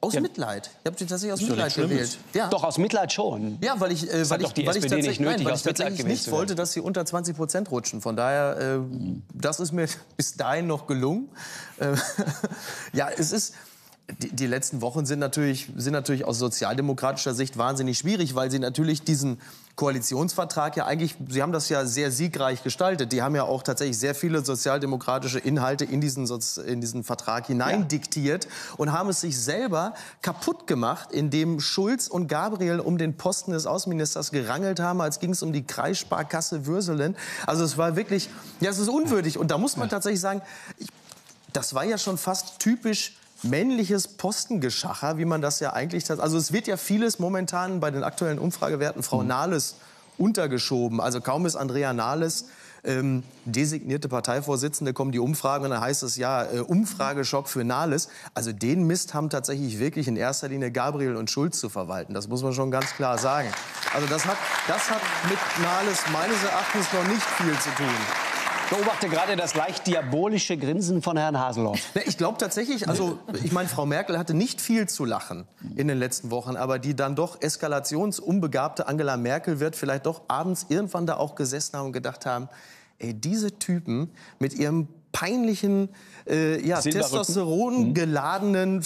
Aus Ja. Mitleid. Ich habe sie tatsächlich aus Ist doch Mitleid nichts Schlimmes. gewählt. Ja. Doch, aus Mitleid schon. Ja, weil ich, äh, Das weil hat ich, doch die weil ich S P D nicht tatsächlich, nötig, nein, weil aus ich Mitleid tatsächlich gewählt nicht zu wollte, werden. dass sie unter zwanzig Prozent rutschen. Von daher, äh, das ist mir bis dahin noch gelungen. Äh, ja, es ist... Die, die letzten Wochen sind natürlich, sind natürlich aus sozialdemokratischer Sicht wahnsinnig schwierig, weil sie natürlich diesen Koalitionsvertrag ja eigentlich, sie haben das ja sehr siegreich gestaltet. Die haben ja auch tatsächlich sehr viele sozialdemokratische Inhalte in diesen, Sozi in diesen Vertrag hineindiktiert und haben es sich selber kaputt gemacht, indem Schulz und Gabriel um den Posten des Außenministers gerangelt haben, als ging es um die Kreissparkasse Würselen. Also es war wirklich, ja, es ist unwürdig. Und da muss man tatsächlich sagen, ich, das war ja schon fast typisch männliches Postengeschacher, wie man das ja eigentlich... Also es wird ja vieles momentan bei den aktuellen Umfragewerten Frau mhm. Nahles untergeschoben. Also kaum ist Andrea Nahles ähm, designierte Parteivorsitzende, kommen die Umfragen und dann heißt es ja, äh, Umfrageschock für Nahles. Also den Mist haben tatsächlich wirklich in erster Linie Gabriel und Schulz zu verwalten. Das muss man schon ganz klar sagen. Also das hat, das hat mit Nahles meines Erachtens noch nicht viel zu tun. Ich beobachte gerade das leicht diabolische Grinsen von Herrn Haseloff. Ich glaube tatsächlich, also ich meine, Frau Merkel hatte nicht viel zu lachen in den letzten Wochen, aber die dann doch eskalationsunbegabte Angela Merkel wird vielleicht doch abends irgendwann da auch gesessen haben und gedacht haben, ey, diese Typen mit ihrem peinlichen, äh, ja, Testosteron geladenen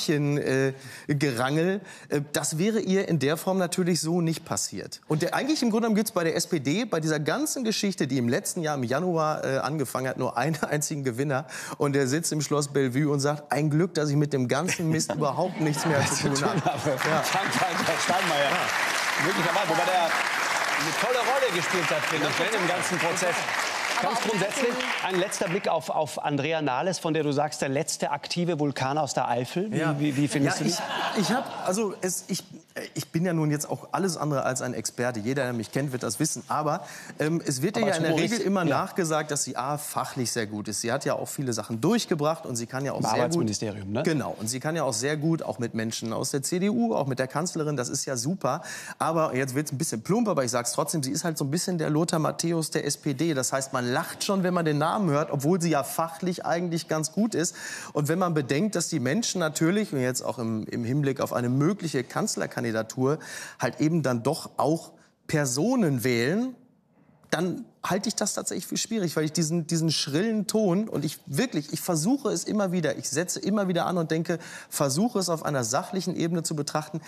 Förmchen-Gerangel, äh, äh, das wäre ihr in der Form natürlich so nicht passiert. Und der, eigentlich im Grunde genommen gibt es bei der S P D, bei dieser ganzen Geschichte, die im letzten Jahr im Januar äh, angefangen hat, nur einen einzigen Gewinner. Und der sitzt im Schloss Bellevue und sagt, ein Glück, dass ich mit dem ganzen Mist überhaupt nichts mehr zu tun habe. Ja. Frank-Walter Steinmeier. Ja. Möglicherweise, wobei der eine tolle Rolle gespielt hat, finde ich, im ganzen Prozess. Ganz grundsätzlich ein letzter Blick auf, auf Andrea Nahles, von der du sagst, der letzte aktive Vulkan aus der Eifel. Wie, ja. wie, wie findest ja, du ich, das? ich habe, also es, ich, ich bin ja nun jetzt auch alles andere als ein Experte. Jeder, der mich kennt, wird das wissen. Aber ähm, es wird ihr ja in der Regel immer ja. nachgesagt, dass sie a, fachlich sehr gut ist. Sie hat ja auch viele Sachen durchgebracht und sie kann ja auch Im sehr Arbeitsministerium, gut. Ne? Genau. Und sie kann ja auch sehr gut, auch mit Menschen aus der C D U, auch mit der Kanzlerin. Das ist ja super. Aber jetzt wird es ein bisschen plump, aber ich sage es trotzdem, sie ist halt so ein bisschen der Lothar Matthäus der S P D. Das heißt, man lacht schon, wenn man den Namen hört, obwohl sie ja fachlich eigentlich ganz gut ist. Und wenn man bedenkt, dass die Menschen natürlich, und jetzt auch im, im Hinblick auf eine mögliche Kanzlerkandidatur, halt eben dann doch auch Personen wählen, dann halte ich das tatsächlich für schwierig, weil ich diesen, diesen schrillen Ton, und ich wirklich, ich versuche es immer wieder, ich setze immer wieder an und denke, versuche es auf einer sachlichen Ebene zu betrachten.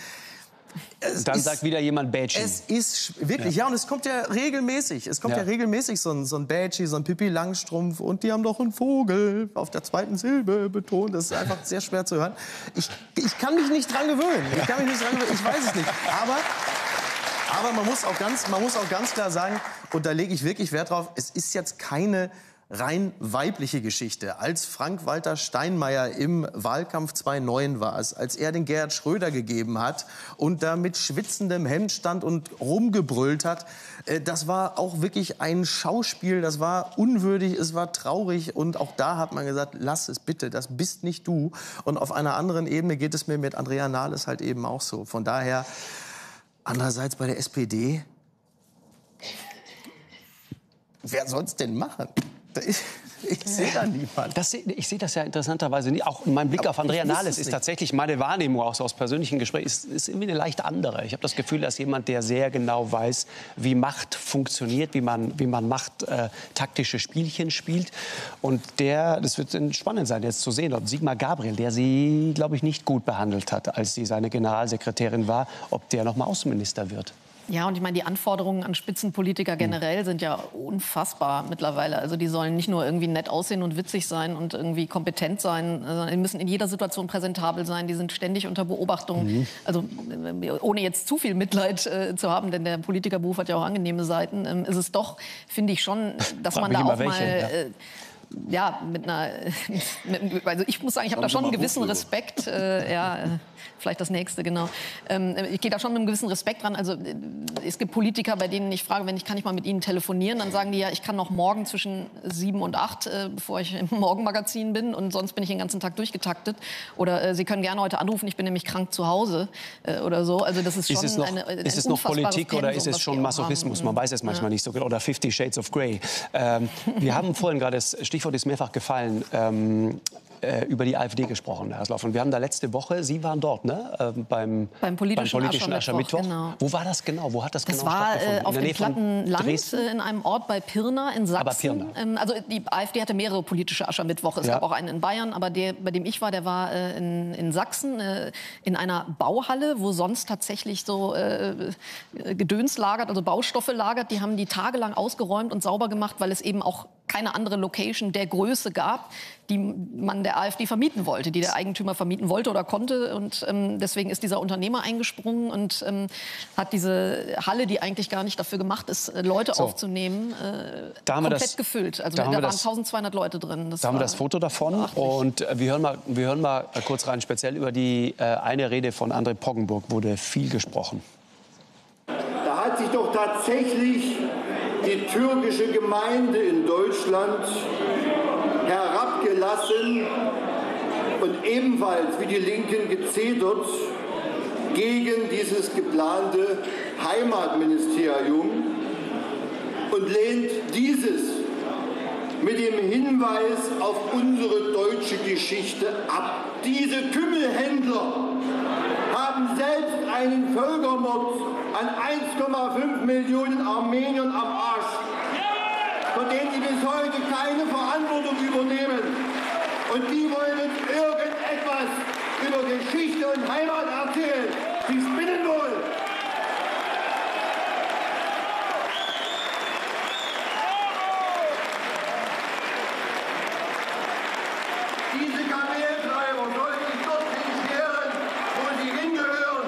Es Dann ist, sagt wieder jemand Bätschi. Es ist wirklich, ja. ja, und es kommt ja regelmäßig. Es kommt ja, ja regelmäßig so ein, so ein Bätschi, so ein Pippi Langstrumpf und die haben doch einen Vogel auf der zweiten Silbe betont. Das ist einfach sehr schwer zu hören. Ich, ich kann mich nicht dran gewöhnen. Ich kann mich nicht dran gewöhnen. Ich weiß es nicht. Aber, aber man muss auch ganz, man muss auch ganz klar sagen, und da lege ich wirklich Wert drauf, es ist jetzt keine rein weibliche Geschichte. Als Frank-Walter Steinmeier im Wahlkampf zweitausendneun war es, als er den Gerhard Schröder gegeben hat und da mit schwitzendem Hemd stand und rumgebrüllt hat, äh, das war auch wirklich ein Schauspiel, das war unwürdig, es war traurig und auch da hat man gesagt, lass es bitte, das bist nicht du. Und auf einer anderen Ebene geht es mir mit Andrea Nahles halt eben auch so. Von daher, andererseits bei der S P D, wer soll's denn machen? Ich, ich sehe da niemanden. Das, ich sehe das ja interessanterweise nicht. Auch mein Blick Aber auf Andrea Nahles ist nicht. tatsächlich, meine Wahrnehmung auch so aus persönlichen Gesprächen, ist, ist irgendwie eine leicht andere. Ich habe das Gefühl, dass jemand, der sehr genau weiß, wie Macht funktioniert, wie man, wie man Macht äh, taktische Spielchen spielt. Und der, das wird spannend sein, jetzt zu sehen, ob Sigmar Gabriel, der sie, glaube ich, nicht gut behandelt hat, als sie seine Generalsekretärin war, ob der noch mal Außenminister wird. Ja, und ich meine, die Anforderungen an Spitzenpolitiker generell sind ja unfassbar mittlerweile. Also die sollen nicht nur irgendwie nett aussehen und witzig sein und irgendwie kompetent sein, sondern die müssen in jeder Situation präsentabel sein. Die sind ständig unter Beobachtung. Mhm. Also ohne jetzt zu viel Mitleid äh, zu haben, denn der Politikerberuf hat ja auch angenehme Seiten, ähm, ist es doch, finde ich schon, dass man da auch welche, mal... Äh, ja, mit einer, mit, also ich muss sagen, ich habe da schon einen gewissen Respekt, äh, ja, äh, vielleicht das nächste, genau. Ähm, ich gehe da schon mit einem gewissen Respekt dran. Also äh, es gibt Politiker, bei denen ich frage, wenn ich kann ich mal mit ihnen telefonieren, dann sagen die ja, ich kann noch morgen zwischen sieben und acht, äh, bevor ich im Morgenmagazin bin, und sonst bin ich den ganzen Tag durchgetaktet. Oder äh, Sie können gerne heute anrufen, ich bin nämlich krank zu Hause äh, oder so. Also das ist schon ist es noch, eine, ein ist es noch Politik Pensum, oder ist es schon Masochismus? Haben. Man weiß es manchmal ja. nicht so genau. Oder Fifty Shades of Grey. Ähm, wir haben vorhin gerade das Stichwort ist mehrfach gefallen. Ähm, äh, über die AfD gesprochen, Herr Haseloff. Und wir haben da letzte Woche, Sie waren dort, ne? äh, beim, beim politischen, beim politischen Aschermittwoch. Genau. Wo war das genau? Wo hat das, das genau war, stattgefunden? äh, auf dem platten Land, äh, in einem Ort bei Pirna in Sachsen. Aber Pirna. Ähm, also die AfD hatte mehrere politische Aschermittwoche. Es ja. gab auch einen in Bayern, aber der, bei dem ich war, der war äh, in, in Sachsen, äh, in einer Bauhalle, wo sonst tatsächlich so äh, Gedöns lagert, also Baustoffe lagert. Die haben die tagelang ausgeräumt und sauber gemacht, weil es eben auch keine andere Location der Größe gab, die man der AfD vermieten wollte, die der Eigentümer vermieten wollte oder konnte. Und ähm, deswegen ist dieser Unternehmer eingesprungen und ähm, hat diese Halle, die eigentlich gar nicht dafür gemacht ist, Leute so. aufzunehmen, äh, komplett das, gefüllt. Also da, da waren das, eintausendzweihundert Leute drin. Das da haben wir das Foto davon. Beachtlich. Und äh, wir, hören mal, wir hören mal kurz rein, speziell über die äh, eine Rede von André Poggenburg wurde viel gesprochen. Da hat sich doch tatsächlich die türkische Gemeinde in Deutschland herabgelassen und ebenfalls wie die Linken gezetert gegen dieses geplante Heimatministerium und lehnt dieses mit dem Hinweis auf unsere deutsche Geschichte ab. Diese Kümmelhändler haben selbst einen Völkermord an eins Komma fünf Millionen Armeniern am Arsch, von dem sie bis heute keine Verantwortung übernehmen. Und die wollen uns irgendetwas über Geschichte und Heimat erzählen. Sie spinnen wohl. Diese Kameltreiber sollen sich dorthin scheren, wo sie hingehören.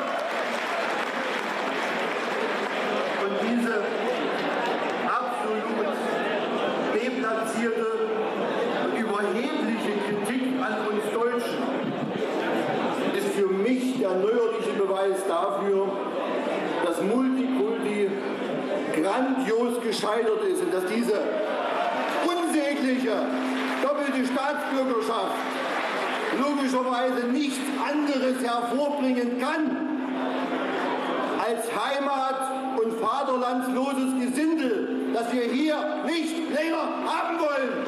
Und diese absolut deplatzierte und überhebliche Kritik an uns Deutschen ist für mich der neuerliche Beweis dafür, dass Multikulti grandios gescheitert ist und dass diese unsägliche doppelte Staatsbürgerschaft logischerweise nichts anderes hervorbringen kann als Heimat- und vaterlandsloses Gesindel, das wir hier nicht länger haben wollen.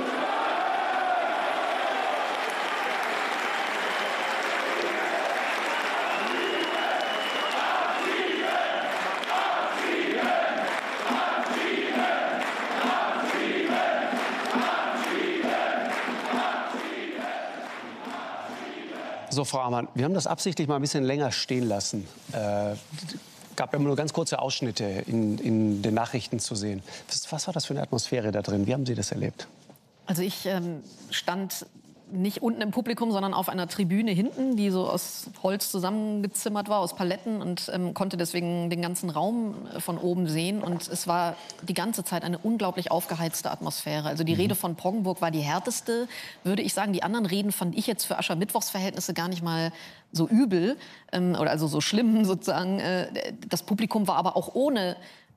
So, Frau Amann, wir haben das absichtlich mal ein bisschen länger stehen lassen. Äh, gab immer nur ganz kurze Ausschnitte in, in den Nachrichten zu sehen. Was, was war das für eine Atmosphäre da drin? Wie haben Sie das erlebt? Also ich ähm, stand nicht unten im Publikum, sondern auf einer Tribüne hinten, die so aus Holz zusammengezimmert war, aus Paletten, und ähm, konnte deswegen den ganzen Raum von oben sehen. Und es war die ganze Zeit eine unglaublich aufgeheizte Atmosphäre. Also die mhm. Rede von Poggenburg war die härteste, würde ich sagen. Die anderen Reden fand ich jetzt für Aschermittwochsverhältnisse gar nicht mal so übel, ähm, oder also so schlimm sozusagen. Äh, das Publikum war aber auch ohne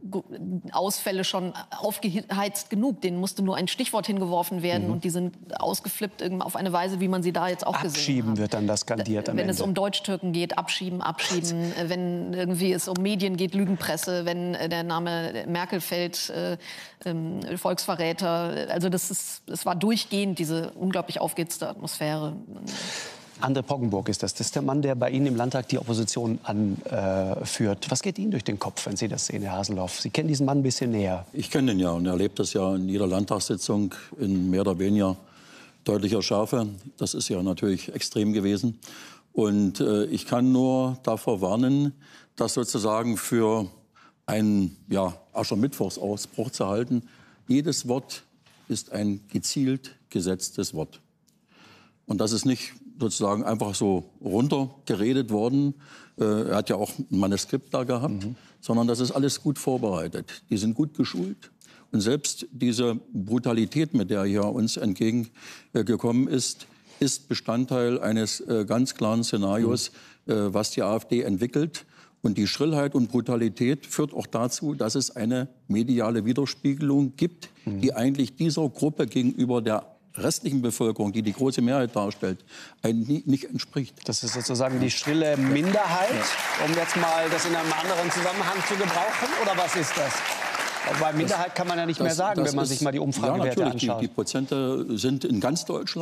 Ausfälle schon aufgeheizt genug. Denen musste nur ein Stichwort hingeworfen werden mhm. und die sind ausgeflippt auf eine Weise, wie man sie da jetzt auch gesehen hat. Abschieben wird dann das skandiert am Ende. Wenn es um Deutsch-Türken geht, abschieben, abschieben. Wenn irgendwie es um Medien geht, Lügenpresse. Wenn der Name Merkel fällt, äh, äh, Volksverräter. Also das ist, es war durchgehend diese unglaublich aufgeheizte Atmosphäre. André Poggenburg ist das. Das ist der Mann, der bei Ihnen im Landtag die Opposition anführt. Äh, Was geht Ihnen durch den Kopf, wenn Sie das sehen, Herr Haseloff? Sie kennen diesen Mann ein bisschen näher. Ich kenne ihn ja und erlebe das ja in jeder Landtagssitzung in mehr oder weniger deutlicher Schärfe. Das ist ja natürlich extrem gewesen. Und äh, ich kann nur davor warnen, das sozusagen für einen ja, Aschermittwochsausbruch zu halten. Jedes Wort ist ein gezielt gesetztes Wort. Und das ist nicht sozusagen einfach so runtergeredet worden. Äh, er hat ja auch ein Manuskript da gehabt, mhm. sondern das ist alles gut vorbereitet. Die sind gut geschult. Und selbst diese Brutalität, mit der er hier uns entgegengekommen ist, ist Bestandteil eines äh, ganz klaren Szenarios, mhm. äh, was die AfD entwickelt. Und die Schrillheit und Brutalität führt auch dazu, dass es eine mediale Widerspiegelung gibt, mhm. die eigentlich dieser Gruppe gegenüber der restlichen Bevölkerung, die die große Mehrheit darstellt, eigentlich nicht entspricht. Das ist sozusagen die schrille Minderheit, ja. um jetzt mal das in einem anderen Zusammenhang zu gebrauchen? Oder was ist das? Bei Minderheit kann man ja nicht das, mehr sagen, wenn man ist, sich mal die Umfragewerte ja, anschaut. Die, die Prozente sind in ganz Deutschland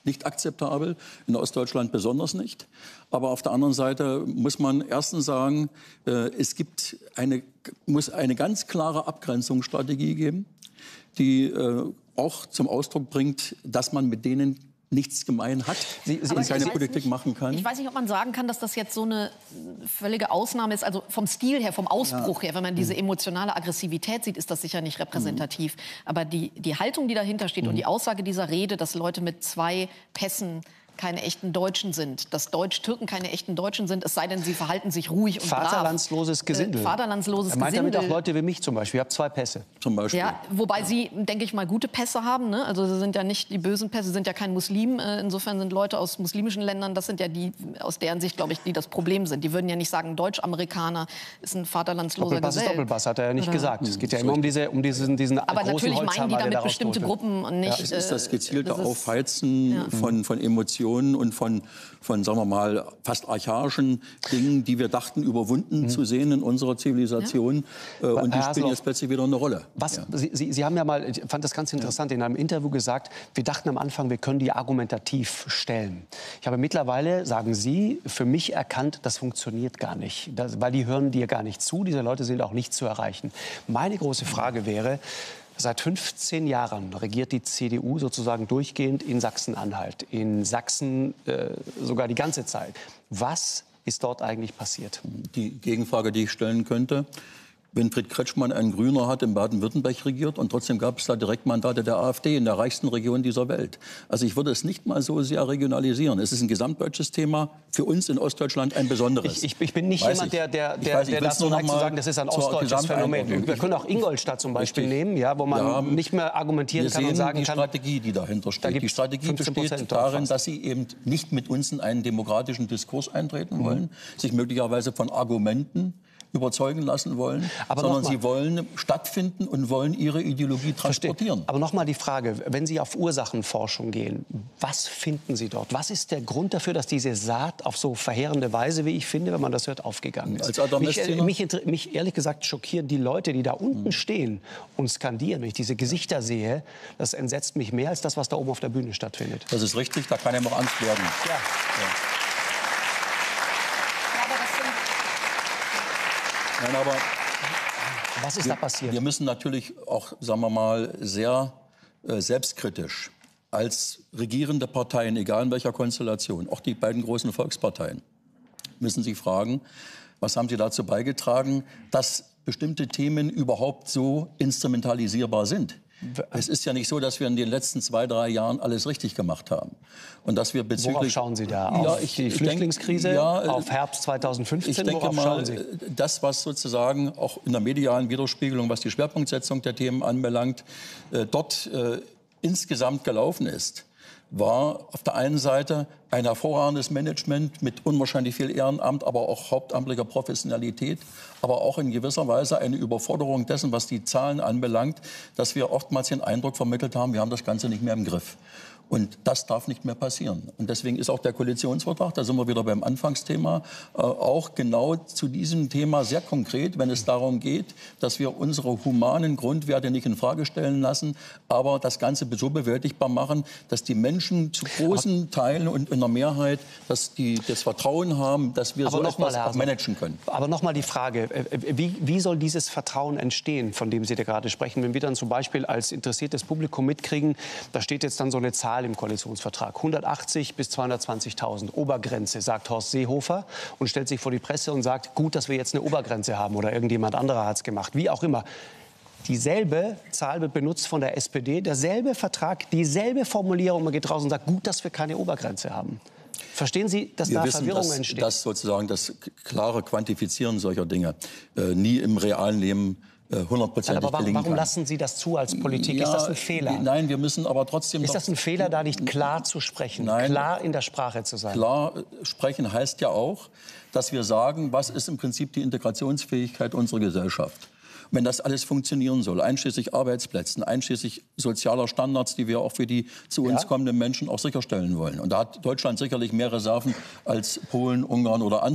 nicht akzeptabel, in Ostdeutschland besonders nicht. Aber auf der anderen Seite muss man erstens sagen, äh, es gibt eine, muss eine ganz klare Abgrenzungsstrategie geben, die äh, auch zum Ausdruck bringt, dass man mit denen nichts gemein hat Sie, Sie, und keine Politik nicht, machen kann. Ich weiß nicht, ob man sagen kann, dass das jetzt so eine völlige Ausnahme ist. Also vom Stil her, vom Ausbruch ja. her, wenn man diese emotionale Aggressivität sieht, ist das sicher nicht repräsentativ. Mhm. Aber die, die Haltung, die dahinter steht mhm. und die Aussage dieser Rede, dass Leute mit zwei Pässen keine echten Deutschen sind, dass Deutsch-Türken keine echten Deutschen sind, es sei denn, sie verhalten sich ruhig und Vaterlandsloses Gesindel. Äh, Vaterlandsloses er meint Gesindel. damit auch Leute wie mich zum Beispiel. Ich habe zwei Pässe. Zum Beispiel. Ja, wobei sie, denke ich mal, gute Pässe haben. Ne? Also sie sind ja nicht die bösen Pässe, sie sind ja kein Muslim. Äh, insofern sind Leute aus muslimischen Ländern, das sind ja die, aus deren Sicht, glaube ich, die das Problem sind. Die würden ja nicht sagen, Deutsch-Amerikaner ist ein vaterlandsloser Doppelpass Gesell. ist Doppelpass, hat er ja nicht Oder? gesagt. Es geht ja immer um, diese, um diesen, diesen Aber großen natürlich meinen die damit bestimmte wollte. Gruppen und nicht... Ja, es ist das gezielte das ist, Aufheizen ja. von, von Emotionen und von, von, sagen wir mal, fast archaischen Dingen, die wir dachten, überwunden mhm. zu sehen in unserer Zivilisation. Ja. Äh, und die spielen jetzt plötzlich wieder eine Rolle. Was, ja. Sie, Sie, Sie haben ja mal, ich fand das ganz interessant, ja. in einem Interview gesagt, wir dachten am Anfang, wir können die argumentativ stellen. Ich habe mittlerweile, sagen Sie, für mich erkannt, das funktioniert gar nicht. Das, weil die hören dir gar nicht zu, diese Leute sind auch nicht zu erreichen. Meine große Frage wäre, seit fünfzehn Jahren regiert die C D U sozusagen durchgehend in Sachsen-Anhalt. In Sachsen äh, sogar die ganze Zeit. Was ist dort eigentlich passiert? Die Gegenfrage, die ich stellen könnte: Winfried Kretschmann, ein Grüner, hat in Baden-Württemberg regiert und trotzdem gab es da Direktmandate der AfD in der reichsten Region dieser Welt. Also ich würde es nicht mal so sehr regionalisieren. Es ist ein gesamtdeutsches Thema, für uns in Ostdeutschland ein besonderes. Ich, ich, ich bin nicht weiß jemand, ich. der, der, der, weiß, der dazu neigt zu sagen, das ist ein ostdeutsches Phänomen. Wir können auch Ingolstadt zum Beispiel Richtig. nehmen, ja, wo man haben, nicht mehr argumentieren wir kann und sagen die kann... Strategie, die dahinter steht. Da die Strategie besteht darin, dass sie eben nicht mit uns in einen demokratischen Diskurs eintreten mhm. wollen, sich möglicherweise von Argumenten überzeugen lassen wollen, aber sondern sie wollen stattfinden und wollen ihre Ideologie transportieren. Verstehe. Aber noch mal die Frage, wenn Sie auf Ursachenforschung gehen, was finden Sie dort? Was ist der Grund dafür, dass diese Saat auf so verheerende Weise, wie ich finde, wenn man das hört, aufgegangen ist? Als mich, mich, mich ehrlich gesagt schockieren die Leute, die da unten hm. stehen und skandieren. Wenn ich diese Gesichter sehe, das entsetzt mich mehr als das, was da oben auf der Bühne stattfindet. Das ist richtig, da kann ja noch Angst werden. Ja. Ja. Nein, aber was ist wir, da passiert? Wir müssen natürlich auch, sagen wir mal, sehr äh, selbstkritisch als regierende Parteien, egal in welcher Konstellation, auch die beiden großen Volksparteien, müssen sich fragen, was haben sie dazu beigetragen, dass bestimmte Themen überhaupt so instrumentalisierbar sind. Es ist ja nicht so, dass wir in den letzten zwei, drei Jahren alles richtig gemacht haben. Und dass wir bezüglich... Worauf schauen Sie da? Ja, auf ich, die ich Flüchtlingskrise? Denk, ja, auf Herbst zweitausendfünfzehn? Ich denke Worauf mal, schauen Sie? das, was sozusagen auch in der medialen Widerspiegelung, was die Schwerpunktsetzung der Themen anbelangt, äh, dort äh, insgesamt gelaufen ist, war auf der einen Seite ein hervorragendes Management mit unwahrscheinlich viel Ehrenamt, aber auch hauptamtlicher Professionalität, aber auch in gewisser Weise eine Überforderung dessen, was die Zahlen anbelangt, dass wir oftmals den Eindruck vermittelt haben, wir haben das Ganze nicht mehr im Griff. Und das darf nicht mehr passieren. Und deswegen ist auch der Koalitionsvertrag, da sind wir wieder beim Anfangsthema, äh, auch genau zu diesem Thema sehr konkret, wenn es darum geht, dass wir unsere humanen Grundwerte nicht in Frage stellen lassen, aber das Ganze so bewältigbar machen, dass die Menschen zu großen Teilen und in der Mehrheit dass die das Vertrauen haben, dass wir aber so noch etwas mal, auch managen können. Aber noch mal die Frage, wie, wie soll dieses Vertrauen entstehen, von dem Sie da gerade sprechen? Wenn wir dann zum Beispiel als interessiertes Publikum mitkriegen, da steht jetzt dann so eine Zahl im Koalitionsvertrag. hundertachtzig bis zweihundertzwanzigtausend Obergrenze, sagt Horst Seehofer und stellt sich vor die Presse und sagt, gut, dass wir jetzt eine Obergrenze haben oder irgendjemand anderer hat es gemacht, wie auch immer. Dieselbe Zahl wird benutzt von der S P D, derselbe Vertrag, dieselbe Formulierung. Man geht raus und sagt, gut, dass wir keine Obergrenze haben. Verstehen Sie, dass wir da wissen, Verwirrung dass, entsteht? dass sozusagen das klare Quantifizieren solcher Dinge äh, nie im realen Leben hundertprozentig aber warum, gelingen warum kann. lassen Sie das zu als Politik? Ja, ist das ein Fehler? Nein, wir müssen aber trotzdem... Ist das ein Fehler, da nicht klar zu sprechen, nein, klar in der Sprache zu sein? Klar sprechen heißt ja auch, dass wir sagen, was ist im Prinzip die Integrationsfähigkeit unserer Gesellschaft. Wenn das alles funktionieren soll, einschließlich Arbeitsplätzen, einschließlich sozialer Standards, die wir auch für die zu uns ja. kommenden Menschen auch sicherstellen wollen. Und da hat Deutschland sicherlich mehr Reserven als Polen, Ungarn oder andere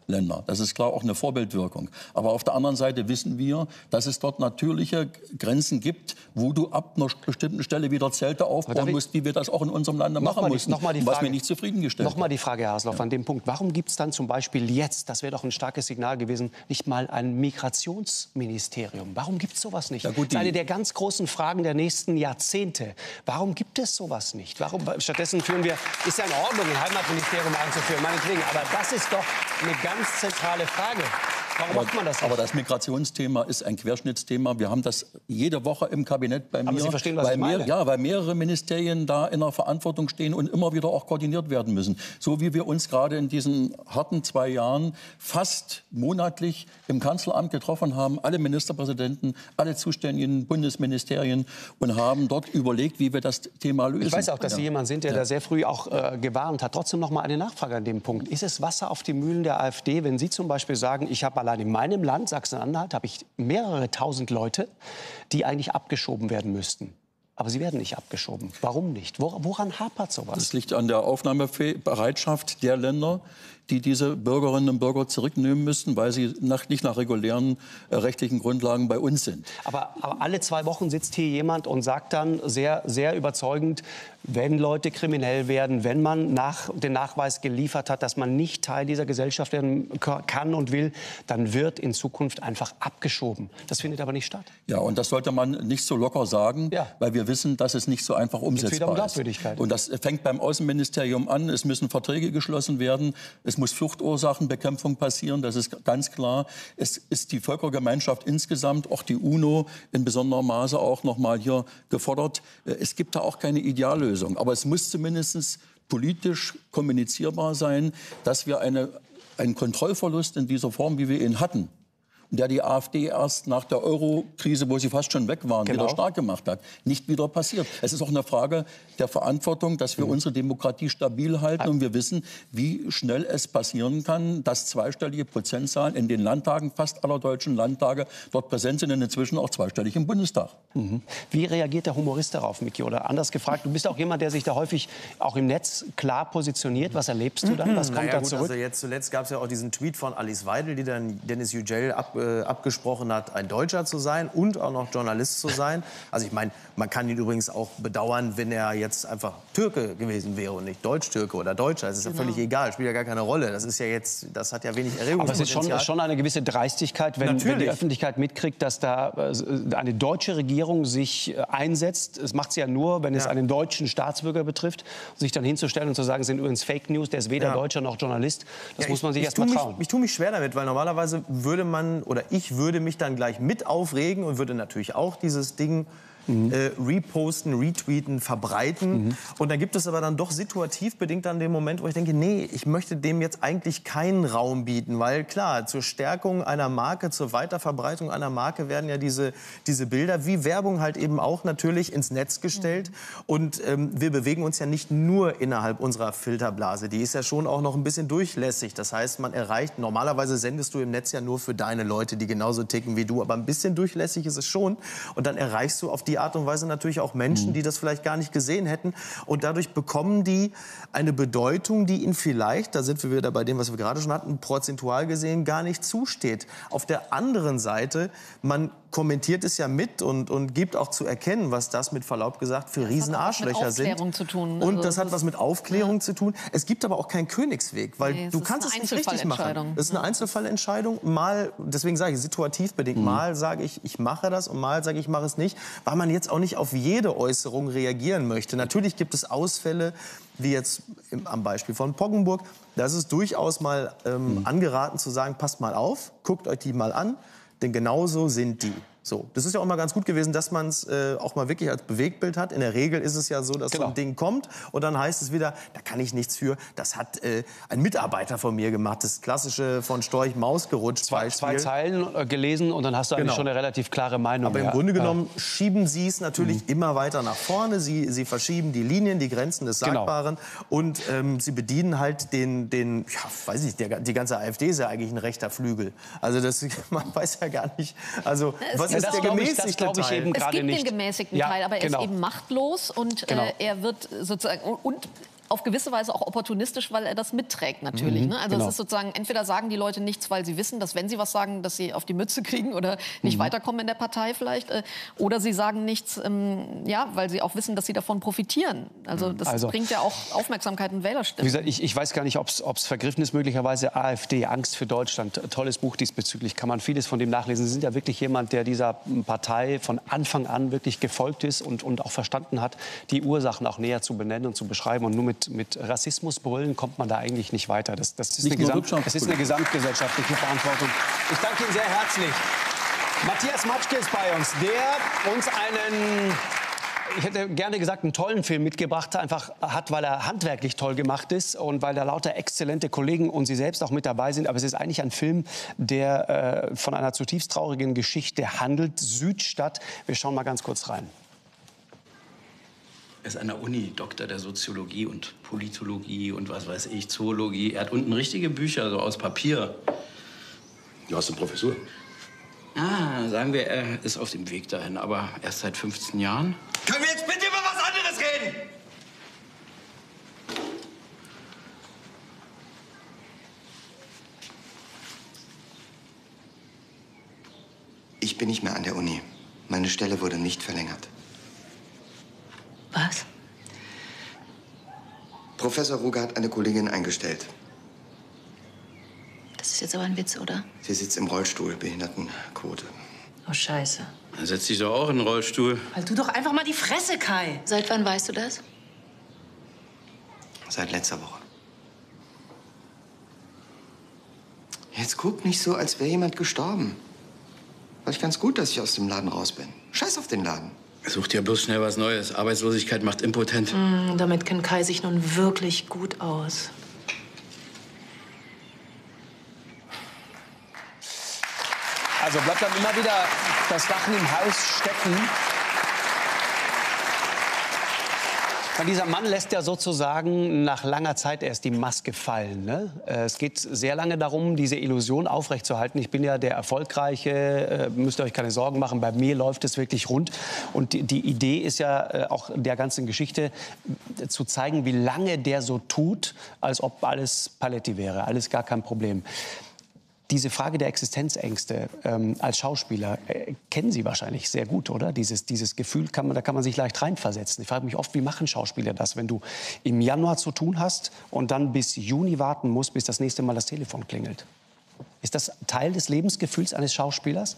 Länder. Das ist klar auch eine Vorbildwirkung. Aber auf der anderen Seite wissen wir, dass es dort natürliche Grenzen gibt, wo du ab einer bestimmten Stelle wieder Zelte aufbauen musst, wie wir das auch in unserem Lande machen die, mussten, die was mir nicht zufriedengestellt hat. Noch mal die Frage, Herr Hasloff, ja. an dem Punkt. Warum gibt es dann zum Beispiel jetzt, das wäre doch ein starkes Signal gewesen, nicht mal ein Migrationsministerium? Warum gibt es sowas nicht? Ja, gut, das ist eine der ganz großen Fragen der nächsten Jahrzehnte. Warum gibt es sowas nicht? Warum, stattdessen führen wir, ist ja in Ordnung, ein Heimatministerium einzuführen, meinetwegen. Aber das ist doch eine ganz zentrale Frage. Warum aber, macht man das nicht? Aber das Migrationsthema ist ein Querschnittsthema. Wir haben das jede Woche im Kabinett bei mir. Aber Sie verstehen, was weil ich meine. Mehr, ja, weil mehrere Ministerien da in der Verantwortung stehen und immer wieder auch koordiniert werden müssen. So wie wir uns gerade in diesen harten zwei Jahren fast monatlich im Kanzleramt getroffen haben, alle Ministerpräsidenten, alle zuständigen Bundesministerien, und haben dort überlegt, wie wir das Thema lösen. Ich weiß auch, dass ja. Sie jemand sind, der ja. da sehr früh auch äh, gewarnt hat. Trotzdem noch mal eine Nachfrage an dem Punkt. Ist es Wasser auf die Mühlen der AfD, wenn Sie zum Beispiel sagen, ich habe allein in meinem Land, Sachsen-Anhalt, habe ich mehrere tausend Leute, die eigentlich abgeschoben werden müssten? Aber sie werden nicht abgeschoben. Warum nicht? Woran hapert sowas? Das liegt an der Aufnahmebereitschaft der Länder, die diese Bürgerinnen und Bürger zurücknehmen müssten, weil sie nach, nicht nach regulären äh, rechtlichen Grundlagen bei uns sind. Aber, aber alle zwei Wochen sitzt hier jemand und sagt dann sehr, sehr überzeugend, wenn Leute kriminell werden, wenn man nach, den Nachweis geliefert hat, dass man nicht Teil dieser Gesellschaft werden kann und will, dann wird in Zukunft einfach abgeschoben. Das findet aber nicht statt. Ja, und das sollte man nicht so locker sagen, ja. weil wir wissen, dass es nicht so einfach umsetzbar um ist. Und das fängt beim Außenministerium an. Es müssen Verträge geschlossen werden. Es muss Fluchtursachenbekämpfung passieren, das ist ganz klar. Es ist die Völkergemeinschaft insgesamt, auch die UNO in besonderem Maße auch noch mal hier gefordert. Es gibt da auch keine Ideallösung, aber es muss zumindest politisch kommunizierbar sein, dass wir eine, einen Kontrollverlust in dieser Form, wie wir ihn hatten, der die AfD erst nach der Euro-Krise, wo sie fast schon weg waren, genau. wieder stark gemacht hat, nicht wieder passiert. Es ist auch eine Frage der Verantwortung, dass wir mhm. unsere Demokratie stabil halten. Und wir wissen, wie schnell es passieren kann, dass zweistellige Prozentzahlen in den Landtagen fast aller deutschen Landtage dort präsent sind und inzwischen auch zweistellig im Bundestag. Mhm. Wie reagiert der Humorist darauf, Micky? Oder anders gefragt, du bist auch jemand, der sich da häufig auch im Netz klar positioniert. Was erlebst du dann? Was kommt naja, da gut, zurück? Also jetzt zuletzt gab es ja auch diesen Tweet von Alice Weidel, die dann Dennis Yücel ab abgesprochen hat, ein Deutscher zu sein und auch noch Journalist zu sein. Also ich meine, man kann ihn übrigens auch bedauern, wenn er jetzt einfach Türke gewesen wäre und nicht Deutsch-Türke oder Deutscher. Das ist ja genau. völlig egal, spielt ja gar keine Rolle. Das ist ja jetzt, das hat ja wenig Erregungspotenzial. Aber es ist schon, schon eine gewisse Dreistigkeit, wenn, wenn die Öffentlichkeit mitkriegt, dass da äh, eine deutsche Regierung sich äh, einsetzt. Es macht sie ja nur, wenn es ja. einen deutschen Staatsbürger betrifft, sich dann hinzustellen und zu sagen, es sind übrigens Fake News, der ist weder ja. Deutscher noch Journalist. Das ja, muss man sich erst mal trauen. Mich, ich tue mich schwer damit, weil normalerweise würde man, oder ich würde mich dann gleich mit aufregen und würde natürlich auch dieses Ding Mhm. Äh, reposten, retweeten, verbreiten. Mhm. Und da gibt es aber dann doch situativ bedingt dann den Moment, wo ich denke, nee, ich möchte dem jetzt eigentlich keinen Raum bieten. Weil klar, zur Stärkung einer Marke, zur Weiterverbreitung einer Marke werden ja diese, diese Bilder wie Werbung halt eben auch natürlich ins Netz gestellt. Mhm. Und ähm, wir bewegen uns ja nicht nur innerhalb unserer Filterblase. Die ist ja schon auch noch ein bisschen durchlässig. Das heißt, man erreicht, normalerweise sendest du im Netz ja nur für deine Leute, die genauso ticken wie du. Aber ein bisschen durchlässig ist es schon. Und dann erreichst du auf die Art und Weise natürlich auch Menschen, die das vielleicht gar nicht gesehen hätten. Und dadurch bekommen die eine Bedeutung, die ihnen vielleicht, da sind wir wieder bei dem, was wir gerade schon hatten, prozentual gesehen gar nicht zusteht. Auf der anderen Seite, man kommentiert es ja mit und, und gibt auch zu erkennen, was das mit Verlaub gesagt für Riesenarschlöcher sind. Das hat was mit Aufklärung zu tun. Und das hat was mit Aufklärung ja. zu tun. Es gibt aber auch keinen Königsweg, weil nee, du kannst es nicht richtig machen. Das ist eine Einzelfallentscheidung. Mal, deswegen sage ich situativ bedingt, mhm. mal sage ich, ich mache das und mal sage ich, ich mache es nicht, weil man jetzt auch nicht auf jede Äußerung reagieren möchte. Natürlich gibt es Ausfälle, wie jetzt im, am Beispiel von Poggenburg. Da ist es durchaus mal ähm, mhm. angeraten zu sagen, passt mal auf, guckt euch die mal an, denn genauso sind die. So, das ist ja auch mal ganz gut gewesen, dass man es äh, auch mal wirklich als Bewegtbild hat. In der Regel ist es ja so, dass genau. so ein Ding kommt und dann heißt es wieder, da kann ich nichts für. Das hat äh, ein Mitarbeiter von mir gemacht. Das klassische von Storch Maus gerutscht zwei, Beispiel. Zwei Zeilen äh, gelesen und dann hast du eigentlich genau. schon eine relativ klare Meinung. Aber im ja. Grunde genommen ja. schieben sie es natürlich mhm. immer weiter nach vorne. Sie, sie verschieben die Linien, die Grenzen des Sagbaren genau. und ähm, sie bedienen halt den, den ja, weiß ich, der, die ganze AfD ist ja eigentlich ein rechter Flügel. Also das, man weiß ja gar nicht. Also was ist der gemäßigte Teil? Ich eben es gibt nicht. den gemäßigten ja, Teil, aber er genau. ist eben machtlos und genau. äh, er wird sozusagen und auf gewisse Weise auch opportunistisch, weil er das mitträgt natürlich. Mhm, ne? Also genau. es ist sozusagen, entweder sagen die Leute nichts, weil sie wissen, dass wenn sie was sagen, dass sie auf die Mütze kriegen oder nicht Mhm. weiterkommen in der Partei vielleicht. Äh, oder sie sagen nichts, ähm, ja, weil sie auch wissen, dass sie davon profitieren. Also das Also- bringt ja auch Aufmerksamkeit und Wie Wählerstimmen. gesagt, ich, ich weiß gar nicht, ob es vergriffen ist, möglicherweise AfD, Angst für Deutschland. Tolles Buch diesbezüglich, kann man vieles von dem nachlesen. Sie sind ja wirklich jemand, der dieser Partei von Anfang an wirklich gefolgt ist und, und auch verstanden hat, die Ursachen auch näher zu benennen und zu beschreiben. Und nur mit, mit Rassismusbrüllen kommt man da eigentlich nicht weiter. Das, das ist, Nicht eine nur Gesamt, das ist eine gesamtgesellschaftliche Verantwortung. Ich danke Ihnen sehr herzlich. Matthias Matschke ist bei uns, der uns einen, ich hätte gerne gesagt, einen tollen Film mitgebracht einfach hat, weil er handwerklich toll gemacht ist und weil da lauter exzellente Kollegen und Sie selbst auch mit dabei sind. Aber es ist eigentlich ein Film, der äh, von einer zutiefst traurigen Geschichte handelt. Südstadt. Wir schauen mal ganz kurz rein. Er ist an der Uni, Doktor der Soziologie und Politologie und was weiß ich, Zoologie. Er hat unten richtige Bücher, so aus Papier. Du hast eine Professur. Ah, sagen wir, er ist auf dem Weg dahin, aber erst seit fünfzehn Jahren. Können wir jetzt bitte über was anderes reden? Ich bin nicht mehr an der Uni. Meine Stelle wurde nicht verlängert. Was? Professor Ruger hat eine Kollegin eingestellt. Das ist jetzt aber ein Witz, oder? Sie sitzt im Rollstuhl, Behindertenquote. Oh, Scheiße. Dann setz dich doch auch in den Rollstuhl. Halt du doch einfach mal die Fresse, Kai. Seit wann weißt du das? Seit letzter Woche. Jetzt guck nicht so, als wäre jemand gestorben. War ich ganz gut, dass ich aus dem Laden raus bin. Scheiß auf den Laden. Such dir bloß schnell was Neues. Arbeitslosigkeit macht impotent. Mm, damit kennt Kai sich nun wirklich gut aus. Also bleibt dann immer wieder das Lachen im Hals stecken. Und dieser Mann lässt ja sozusagen nach langer Zeit erst die Maske fallen. Ne? Es geht sehr lange darum, diese Illusion aufrechtzuerhalten. Ich bin ja der Erfolgreiche, müsst ihr euch keine Sorgen machen, bei mir läuft es wirklich rund. Und die, die Idee ist ja auch der ganzen Geschichte zu zeigen, wie lange der so tut, als ob alles Paletti wäre, alles gar kein Problem. Diese Frage der Existenzängste ähm, als Schauspieler äh, kennen Sie wahrscheinlich sehr gut, oder? Dieses, dieses Gefühl, kann man, da kann man sich leicht reinversetzen. Ich frage mich oft, wie machen Schauspieler das, wenn du im Januar zu tun hast und dann bis Juni warten musst, bis das nächste Mal das Telefon klingelt? Ist das Teil des Lebensgefühls eines Schauspielers?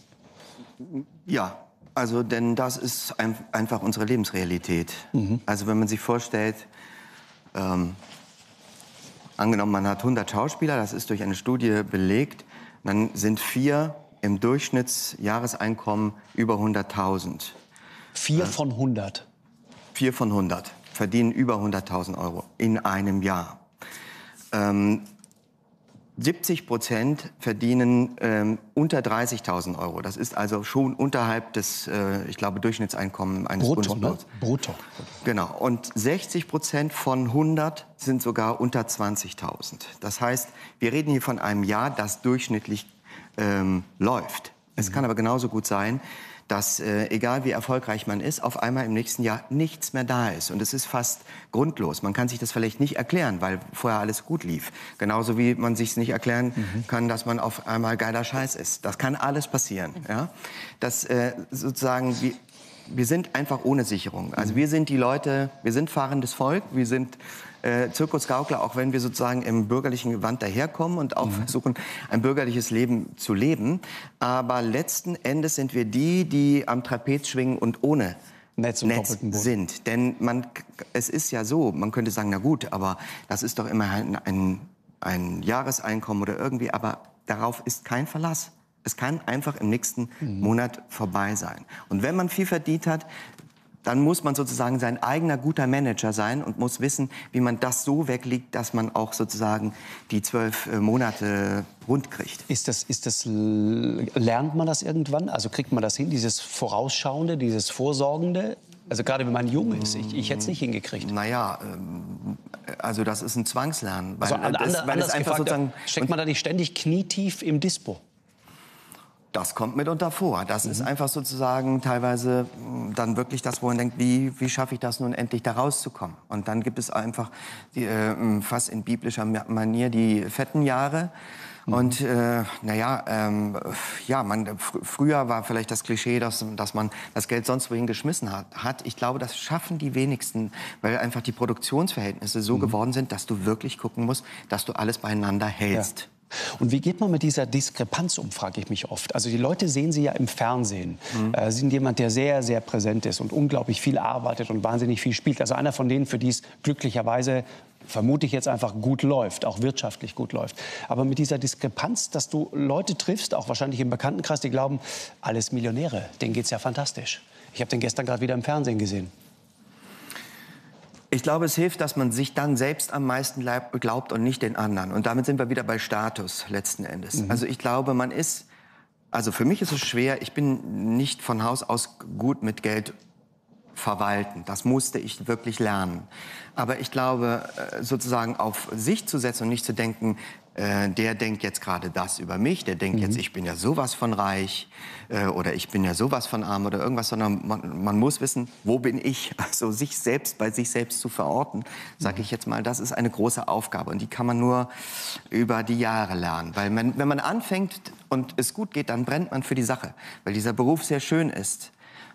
Ja, also denn das ist ein, einfach unsere Lebensrealität. Mhm. Also wenn man sich vorstellt, ähm, angenommen man hat hundert Schauspieler, das ist durch eine Studie belegt, dann sind vier im Durchschnittsjahreseinkommen über hunderttausend. Vier von hundert? Vier von hundert verdienen über hunderttausend Euro in einem Jahr. Ähm, siebzig Prozent verdienen ähm, unter dreißigtausend Euro. Das ist also schon unterhalb des, äh, ich glaube, Durchschnittseinkommens eines Brutto, Bundesbürgers. Ne? Brutto. Genau. Und sechzig Prozent von hundert sind sogar unter zwanzigtausend. Das heißt, wir reden hier von einem Jahr, das durchschnittlich ähm, läuft. Es mhm. kann aber genauso gut sein, dass, äh, egal wie erfolgreich man ist, auf einmal im nächsten Jahr nichts mehr da ist. Und es ist fast grundlos. Man kann sich das vielleicht nicht erklären, weil vorher alles gut lief. Genauso wie man sich es nicht erklären mhm. kann, dass man auf einmal geiler Scheiß ist. Das kann alles passieren. Ja? Das äh, sozusagen, wir, wir sind einfach ohne Sicherung. Also wir sind die Leute, wir sind fahrendes Volk, wir sind äh, Zirkusgaukler, auch wenn wir sozusagen im bürgerlichen Gewand daherkommen und auch mhm. versuchen, ein bürgerliches Leben zu leben. Aber letzten Endes sind wir die, die am Trapez schwingen und ohne Netz, Netz sind. Denn man, es ist ja so, man könnte sagen, na gut, aber das ist doch immerhin ein, ein Jahreseinkommen oder irgendwie, aber darauf ist kein Verlass. Es kann einfach im nächsten mhm. Monat vorbei sein. Und wenn man viel verdient hat, dann muss man sozusagen sein eigener guter Manager sein und muss wissen, wie man das so weglegt, dass man auch sozusagen die zwölf äh, Monate rund kriegt. Ist das, ist das, lernt man das irgendwann? Also kriegt man das hin, dieses Vorausschauende, dieses Vorsorgende? Also gerade wenn man jung ist, ich, ich hätte es nicht hingekriegt. Naja, ähm, also das ist ein Zwangslernen. Weil, also, das, anders, weil anders es einfach gefragt, sozusagen, steckt man da nicht ständig knietief im Dispo? Das kommt mitunter vor. Das mhm. ist einfach sozusagen teilweise dann wirklich das, wo man denkt, wie, wie schaffe ich das nun endlich da rauszukommen? Und dann gibt es einfach die, äh, fast in biblischer Manier die fetten Jahre. Mhm. Und äh, naja, ähm, ja, man, fr früher war vielleicht das Klischee, dass, dass man das Geld sonst wohin geschmissen hat, hat. Ich glaube, das schaffen die wenigsten, weil einfach die Produktionsverhältnisse so mhm. geworden sind, dass du wirklich gucken musst, dass du alles beieinander hältst. Ja. Und wie geht man mit dieser Diskrepanz um, frage ich mich oft. Also die Leute sehen Sie ja im Fernsehen. Mhm. Äh, Sie sind jemand, der sehr, sehr präsent ist und unglaublich viel arbeitet und wahnsinnig viel spielt. Also einer von denen, für die es glücklicherweise, vermute ich jetzt einfach, gut läuft, auch wirtschaftlich gut läuft. Aber mit dieser Diskrepanz, dass du Leute triffst, auch wahrscheinlich im Bekanntenkreis, die glauben, alles Millionäre, denen geht's ja fantastisch. Ich habe den gestern gerade wieder im Fernsehen gesehen. Ich glaube, es hilft, dass man sich dann selbst am meisten glaubt und nicht den anderen. Und damit sind wir wieder bei Status letzten Endes. Mhm. Also ich glaube, man ist, also für mich ist es schwer, ich bin nicht von Haus aus gut mit Geld verwalten. Das musste ich wirklich lernen. Aber ich glaube, sozusagen auf sich zu setzen und nicht zu denken, äh, der denkt jetzt gerade das über mich, der denkt mhm. jetzt, ich bin ja sowas von reich äh, oder ich bin ja sowas von arm oder irgendwas, sondern man, man muss wissen, wo bin ich? Also sich selbst bei sich selbst zu verorten, sage ich jetzt mal, das ist eine große Aufgabe und die kann man nur über die Jahre lernen. Weil man, wenn man anfängt und es gut geht, dann brennt man für die Sache, weil dieser Beruf sehr schön ist.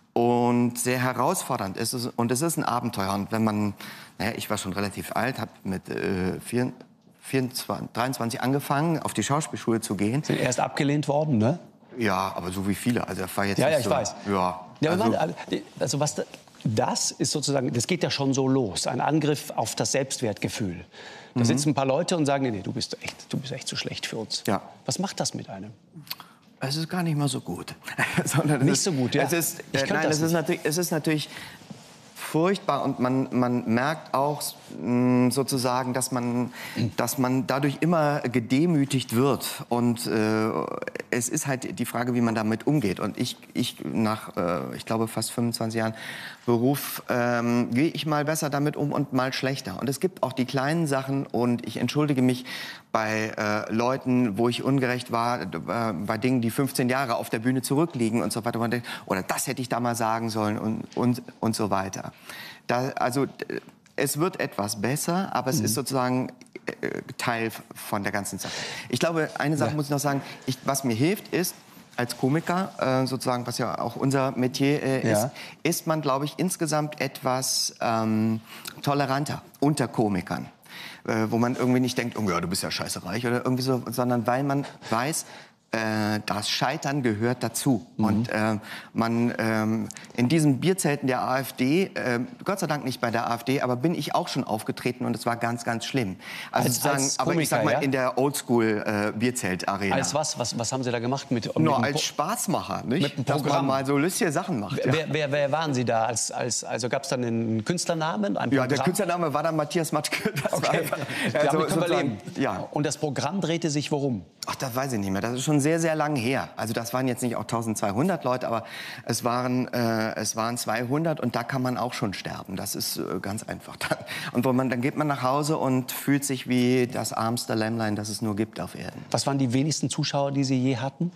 Und sehr herausfordernd ist es, und es ist ein Abenteuer. Und wenn man, naja, ich war schon relativ alt, habe mit äh, vierundzwanzig, dreiundzwanzig angefangen, auf die Schauspielschule zu gehen. Sind erst abgelehnt worden, ne? Ja, aber so wie viele. Also das war jetzt ja, ja, ich so, weiß. Ja, ja also, man, also was das ist sozusagen, das geht ja schon so los, ein Angriff auf das Selbstwertgefühl. Da mhm. sitzen ein paar Leute und sagen, nee, nee, du bist echt, du bist echt zu schlecht für uns. Ja. Was macht das mit einem? Es ist gar nicht mal so gut. Sondern nicht ist, so gut, ja. Es ist, äh, nein, es ist, natürlich, es ist natürlich furchtbar und man, man merkt auch mh, sozusagen, dass man, dass man dadurch immer gedemütigt wird. Und äh, es ist halt die Frage, wie man damit umgeht. Und ich, ich nach, äh, ich glaube, fast fünfundzwanzig Jahren Beruf ähm, gehe ich mal besser damit um und mal schlechter. Und es gibt auch die kleinen Sachen und ich entschuldige mich bei äh, Leuten, wo ich ungerecht war, äh, bei Dingen, die fünfzehn Jahre auf der Bühne zurückliegen und so weiter. Oder das hätte ich da mal sagen sollen und, und, und so weiter. Da, also es wird etwas besser, aber es mhm. ist sozusagen äh, Teil von der ganzen Sache. Ich glaube, eine Sache ja. muss ich noch sagen, ich, was mir hilft, ist, als Komiker, äh, sozusagen, was ja auch unser Metier äh, ist, ja. ist man, glaube ich, insgesamt etwas ähm, toleranter unter Komikern. Äh, wo man irgendwie nicht denkt, oh ja, du bist ja scheiße reich oder irgendwie so, sondern weil man weiß, äh, das Scheitern gehört dazu. Mhm. Und äh, man ähm, in diesen Bierzelten der AfD, äh, Gott sei Dank nicht bei der AfD, aber bin ich auch schon aufgetreten und es war ganz, ganz schlimm. Also als, sozusagen, als aber Komiker, ich sag mal ja? in der Oldschool-Bierzeltarena. Äh, als was? was? Was haben Sie da gemacht? Mit, mit Nur als Spaßmacher, nicht? Mit einem Dass Programm. man mal so lustige Sachen macht. Wer, ja. wer, wer waren Sie da? Als, als, also gab es dann einen Künstlernamen? Ein ja, der Künstlername war dann Matthias Matschke. Okay. Also, können wir leben. Ja. Und das Programm drehte sich worum? Ach, das weiß ich nicht mehr. Das ist schon sehr, sehr lange her. Also das waren jetzt nicht auch eintausendzweihundert Leute, aber es waren, äh, es waren zweihundert und da kann man auch schon sterben. Das ist äh, ganz einfach. Und wo man, dann geht man nach Hause und fühlt sich wie das armste Lämmlein, das es nur gibt auf Erden. Was waren die wenigsten Zuschauer, die Sie je hatten?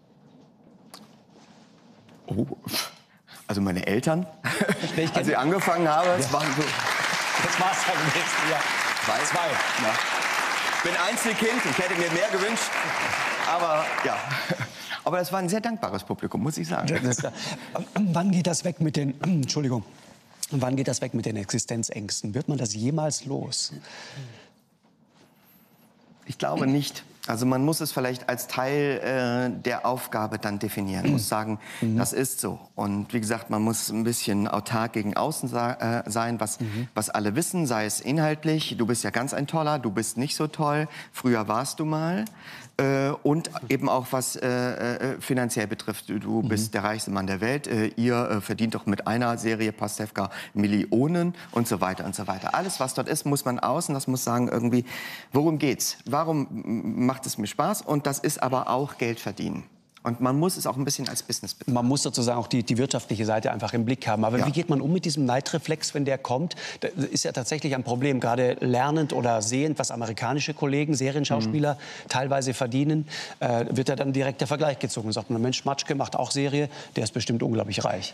Oh, also meine Eltern, ich als ich angefangen habe, es waren so... Das war's dann im nächsten Jahr. Zwei. Zwei. Ja. Ich bin Einzelkind, ich hätte mir mehr gewünscht, aber ja. Aber es war ein sehr dankbares Publikum, muss ich sagen. Wann geht das weg mit den, Entschuldigung, wann geht das weg mit den Existenzängsten? Wird man das jemals los? Ich glaube nicht. Also man muss es vielleicht als Teil äh, der Aufgabe dann definieren, muss sagen, mhm. das ist so. Und wie gesagt, man muss ein bisschen autark gegen außen äh, sein, was, mhm. was alle wissen, sei es inhaltlich, du bist ja ganz ein Toller, du bist nicht so toll, früher warst du mal. Äh, und eben auch was äh, äh, finanziell betrifft. Du, du mhm. bist der reichste Mann der Welt, äh, ihr äh, verdient doch mit einer Serie Pastewka Millionen und so weiter und so weiter. Alles, was dort ist, muss man außen, das muss sagen irgendwie, worum geht's? Warum macht es mir Spaß? Und das ist aber auch Geld verdienen. Und man muss es auch ein bisschen als Business betrachten. Man muss sozusagen auch die, die wirtschaftliche Seite einfach im Blick haben. Aber Ja. wie geht man um mit diesem Neidreflex, wenn der kommt? Das ist ja tatsächlich ein Problem, gerade lernend oder sehend, was amerikanische Kollegen, Serienschauspieler mhm. teilweise verdienen, äh, wird ja dann direkt der Vergleich gezogen. Sagt man, Mensch, Matschke macht auch Serie, der ist bestimmt unglaublich reich.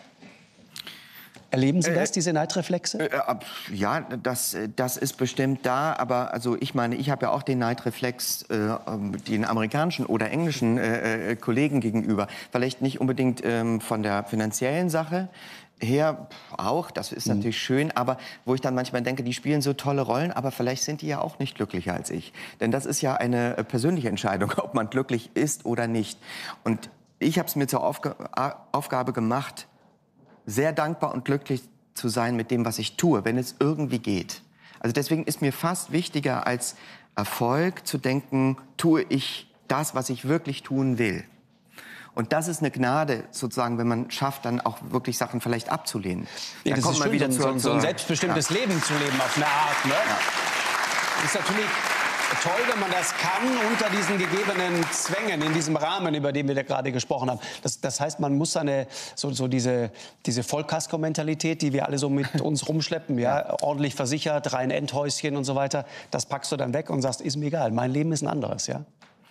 Erleben Sie das, äh, diese Neidreflexe? Äh, ja, das, das ist bestimmt da. Aber also ich meine, ich habe ja auch den Neidreflex äh, den amerikanischen oder englischen äh, Kollegen gegenüber. Vielleicht nicht unbedingt ähm, von der finanziellen Sache her auch, das ist natürlich mhm. schön, aber wo ich dann manchmal denke, die spielen so tolle Rollen, aber vielleicht sind die ja auch nicht glücklicher als ich. Denn das ist ja eine persönliche Entscheidung, ob man glücklich ist oder nicht. Und ich habe es mir zur Aufg Aufgabe gemacht, sehr dankbar und glücklich zu sein mit dem, was ich tue, wenn es irgendwie geht. Also deswegen ist mir fast wichtiger als Erfolg zu denken, tue ich das, was ich wirklich tun will. Und das ist eine Gnade, sozusagen, wenn man schafft, dann auch wirklich Sachen vielleicht abzulehnen. Ja, dann das kommt ist man schön, wieder so, zur, so, so ein selbstbestimmtes ja. Leben zu leben auf eine Art. Ne? Ja. Das ist natürlich toll, wenn man das kann, unter diesen gegebenen Zwängen, in diesem Rahmen, über den wir da gerade gesprochen haben. Das, das heißt, man muss seine, so, so diese, diese Vollkasko-Mentalität, die wir alle so mit uns rumschleppen, ja, ja. ordentlich versichert, rein Endhäuschen und so weiter, das packst du dann weg und sagst, ist mir egal, mein Leben ist ein anderes, ja?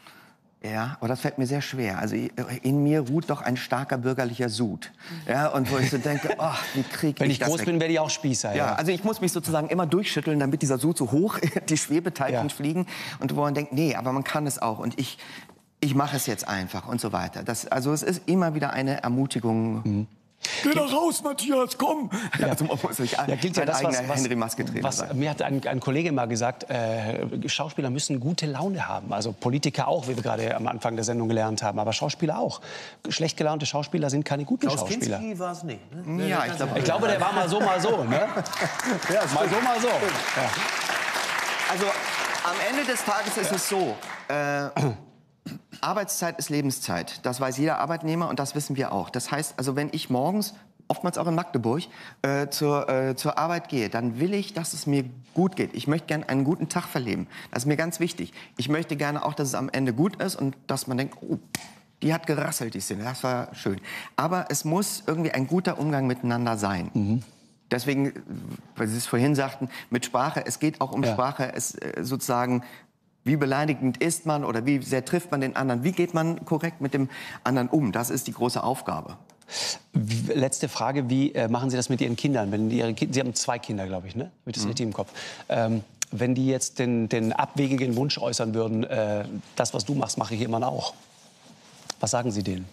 Ja, aber das fällt mir sehr schwer. Also in mir ruht doch ein starker bürgerlicher Sud. Ja, und wo ich so denke, oh, wie krieg ich Wenn ich das groß weg? bin, werde ich auch Spießer. Ja, Ja, also ich muss mich sozusagen immer durchschütteln, damit dieser Sud so hoch die Schwebeteilchen Ja. fliegen. Und wo man denkt, nee, aber man kann es auch. Und ich, ich mache es jetzt einfach und so weiter. Das, also es ist immer wieder eine Ermutigung. Mhm. Geh da raus, Matthias, komm! Ja. Also man muss sich Ja, gilt ja sein das, was, eigener was, Henry Maske-Trainer was sein. mir hat ein, ein Kollege mal gesagt, äh, Schauspieler müssen gute Laune haben. Also Politiker auch, wie wir gerade am Anfang der Sendung gelernt haben, aber Schauspieler auch. Schlecht gelaunte Schauspieler sind keine guten Klaus Schauspieler. Kinski war es nicht. Ne? Ja, ich glaube, Ich glaube, der war mal so, mal so. Ne? Ja, mal so, mal so. Ja. Also am Ende des Tages ist es so, äh, Arbeitszeit ist Lebenszeit. Das weiß jeder Arbeitnehmer und das wissen wir auch. Das heißt, also wenn ich morgens, oftmals auch in Magdeburg, äh, zur, äh, zur Arbeit gehe, dann will ich, dass es mir gut geht. Ich möchte gerne einen guten Tag verleben. Das ist mir ganz wichtig. Ich möchte gerne auch, dass es am Ende gut ist und dass man denkt, oh, die hat gerasselt, die Szene, das war schön. Aber es muss irgendwie ein guter Umgang miteinander sein. Mhm. Deswegen, weil Sie es vorhin sagten, mit Sprache, es geht auch um Ja. Sprache, es äh, sozusagen, wie beleidigend ist man oder wie sehr trifft man den anderen, wie geht man korrekt mit dem anderen um, das ist die große Aufgabe. Letzte Frage, wie äh, machen Sie das mit Ihren Kindern? Wenn die, Ihre Ki Sie haben zwei Kinder, glaube ich, ne? Habe ich das Mhm. richtig im Kopf? Ähm, wenn die jetzt den, den abwegigen Wunsch äußern würden, äh, das, was du machst, mache ich immer auch. Was sagen Sie denen?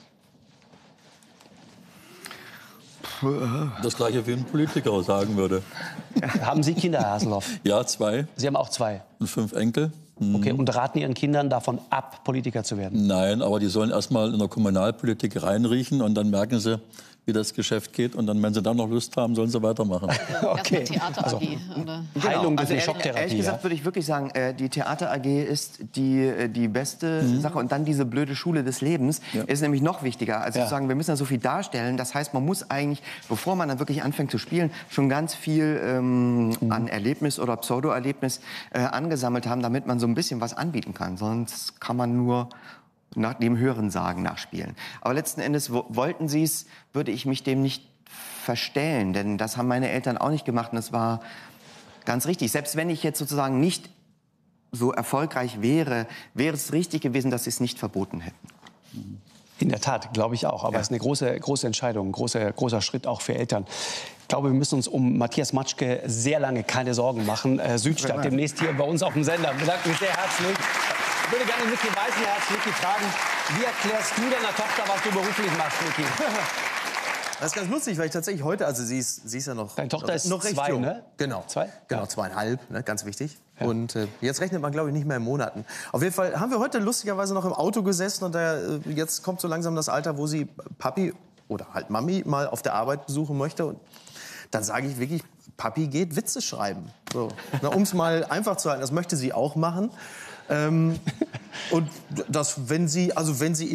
Das Gleiche wie ein Politiker sagen würde. Haben Sie Kinder, Herr Haseloff? Ja, zwei. Sie haben auch zwei? Und fünf Enkel. Okay, und raten Ihren Kindern davon ab, Politiker zu werden? Nein, aber die sollen erst mal in der Kommunalpolitik reinriechen und dann merken sie, wie das Geschäft geht. Und dann, wenn sie dann noch Lust haben, sollen sie weitermachen. Okay. Theater A G. Also, oder? Heilung durch also, eine ehrlich, Schocktherapie. ehrlich gesagt Ja. würde ich wirklich sagen, äh, die Theater A G ist die, äh, die beste Mhm. Sache. Und dann diese blöde Schule des Lebens Ja. ist nämlich noch wichtiger. Also Ja. zu sagen, wir müssen da so viel darstellen. Das heißt, man muss eigentlich, bevor man dann wirklich anfängt zu spielen, schon ganz viel ähm, Mhm. an Erlebnis oder Pseudo-Erlebnis äh, angesammelt haben, damit man so ein bisschen was anbieten kann. Sonst kann man nur nach dem Hörensagen nachspielen. Aber letzten Endes, wo, wollten sie es, würde ich mich dem nicht verstellen. Denn das haben meine Eltern auch nicht gemacht und das war ganz richtig. Selbst wenn ich jetzt sozusagen nicht so erfolgreich wäre, wäre es richtig gewesen, dass sie es nicht verboten hätten. In der Tat, glaube ich auch. Aber es Ja. ist eine große, große Entscheidung, ein großer, großer Schritt auch für Eltern. Ich glaube, wir müssen uns um Matthias Matschke sehr lange keine Sorgen machen. Äh, Südstadt demnächst hier bei uns auf dem Sender. Ich bedanke mich sehr herzlich. Ich würde gerne Niki Weißenherz, Niki, fragen, wie erklärst du deiner Tochter, was du beruflich machst, Niki? Das ist ganz lustig, weil ich tatsächlich heute, also sie ist, sie ist ja noch, Deine Tochter noch, ist noch recht zwei, jung. ne? Genau. Zwei? Genau, Ja. zweieinhalb, ne? Ganz wichtig. Ja. Und äh, jetzt rechnet man, glaube ich, nicht mehr in Monaten. Auf jeden Fall haben wir heute lustigerweise noch im Auto gesessen und da, äh, jetzt kommt so langsam das Alter, wo sie Papi oder halt Mami mal auf der Arbeit besuchen möchte. Und dann sage ich wirklich, Papi geht Witze schreiben. So, um es mal einfach zu halten, das möchte sie auch machen. Ähm, und das, wenn sie, also wenn sie ihn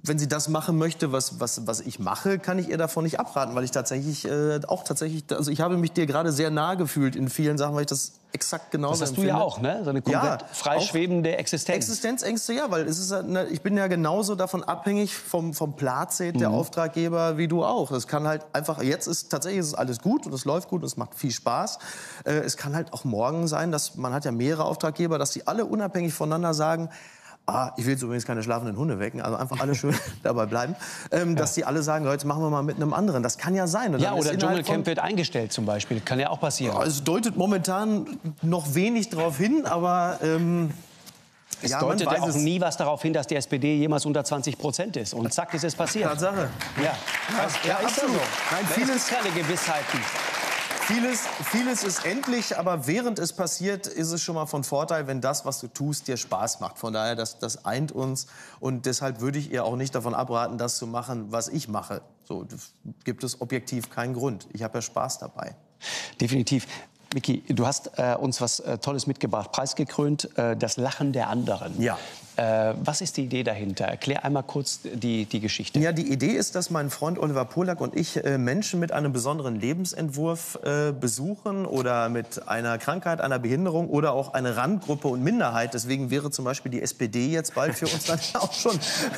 wenn sie das machen möchte, was, was, was ich mache, kann ich ihr davon nicht abraten, weil ich tatsächlich äh, auch tatsächlich, also ich habe mich dir gerade sehr nahe gefühlt in vielen Sachen, weil ich das exakt genauso Das hast empfinde. du ja auch, ne? So eine komplett Ja, freischwebende Existenz. Existenzängste, ja, weil es ist, ne, ich bin ja genauso davon abhängig vom, vom Placet der Mhm. Auftraggeber wie du auch. Es kann halt einfach, jetzt ist tatsächlich ist alles gut und es läuft gut und es macht viel Spaß. Äh, es kann halt auch morgen sein, dass man hat ja mehrere Auftraggeber, dass die alle unabhängig voneinander sagen, ah, ich will jetzt übrigens keine schlafenden Hunde wecken, also einfach alle schön dabei bleiben, ähm, dass die alle sagen, Leute, machen wir mal mit einem anderen. Das kann ja sein. Und Ja, dann ist oder innerhalb Dschungelcamp von- wird eingestellt zum Beispiel. Kann ja auch passieren. Ja, es deutet momentan noch wenig darauf hin, aber ähm, Es ja, man deutet weiß ja auch es. nie was darauf hin, dass die S P D jemals unter zwanzig Prozent ist. Und zack, ist es passiert. Tatsache. Ja, das, ja, ja, ist ja so. absolut. Nein, Da vieles- ist keine Gewissheiten. Vieles, vieles ist endlich, aber während es passiert, ist es schon mal von Vorteil, wenn das, was du tust, dir Spaß macht. Von daher, das, das eint uns. Und deshalb würde ich ihr auch nicht davon abraten, das zu machen, was ich mache. So das gibt es objektiv keinen Grund. Ich habe ja Spaß dabei. Definitiv. Micky, du hast äh, uns was äh, Tolles mitgebracht, preisgekrönt, äh, das Lachen der anderen. Ja. Äh, was ist die Idee dahinter? Erklär einmal kurz die, die Geschichte. Ja, die Idee ist, dass mein Freund Oliver Polak und ich äh, Menschen mit einem besonderen Lebensentwurf äh, besuchen oder mit einer Krankheit, einer Behinderung oder auch eine Randgruppe und Minderheit. Deswegen wäre zum Beispiel die S P D jetzt bald für uns dann auch schon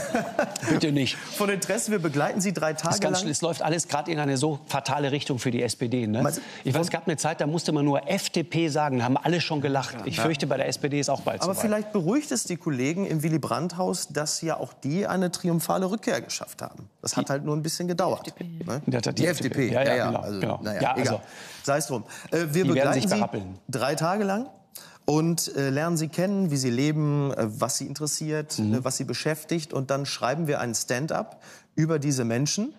Bitte nicht. von Interesse. Wir begleiten sie drei Das Tage ist ganz, lang. es läuft alles gerade in eine so fatale Richtung für die S P D. Ne? Meinst du- Ich weiß, es gab eine Zeit, da musste man nur F D P sagen, da haben alle schon gelacht. Ich Ja. fürchte, bei der S P D ist auch bald Aber so weit. vielleicht beruhigt es die Kollegen im Willy-Brandt-Haus, dass ja auch die eine triumphale Rückkehr geschafft haben. Das hat halt nur ein bisschen gedauert. Ne? Ja, die Die F D P, Ja, ja, genau, Also, genau. Naja, Ja, egal. also- Sei es drum. Äh, wir Die werden begleiten sich sie berappeln. drei Tage lang und äh, lernen sie kennen, wie sie leben, äh, was sie interessiert, Mhm. äh, was sie beschäftigt. Und dann schreiben wir einen Stand-up über diese Menschen.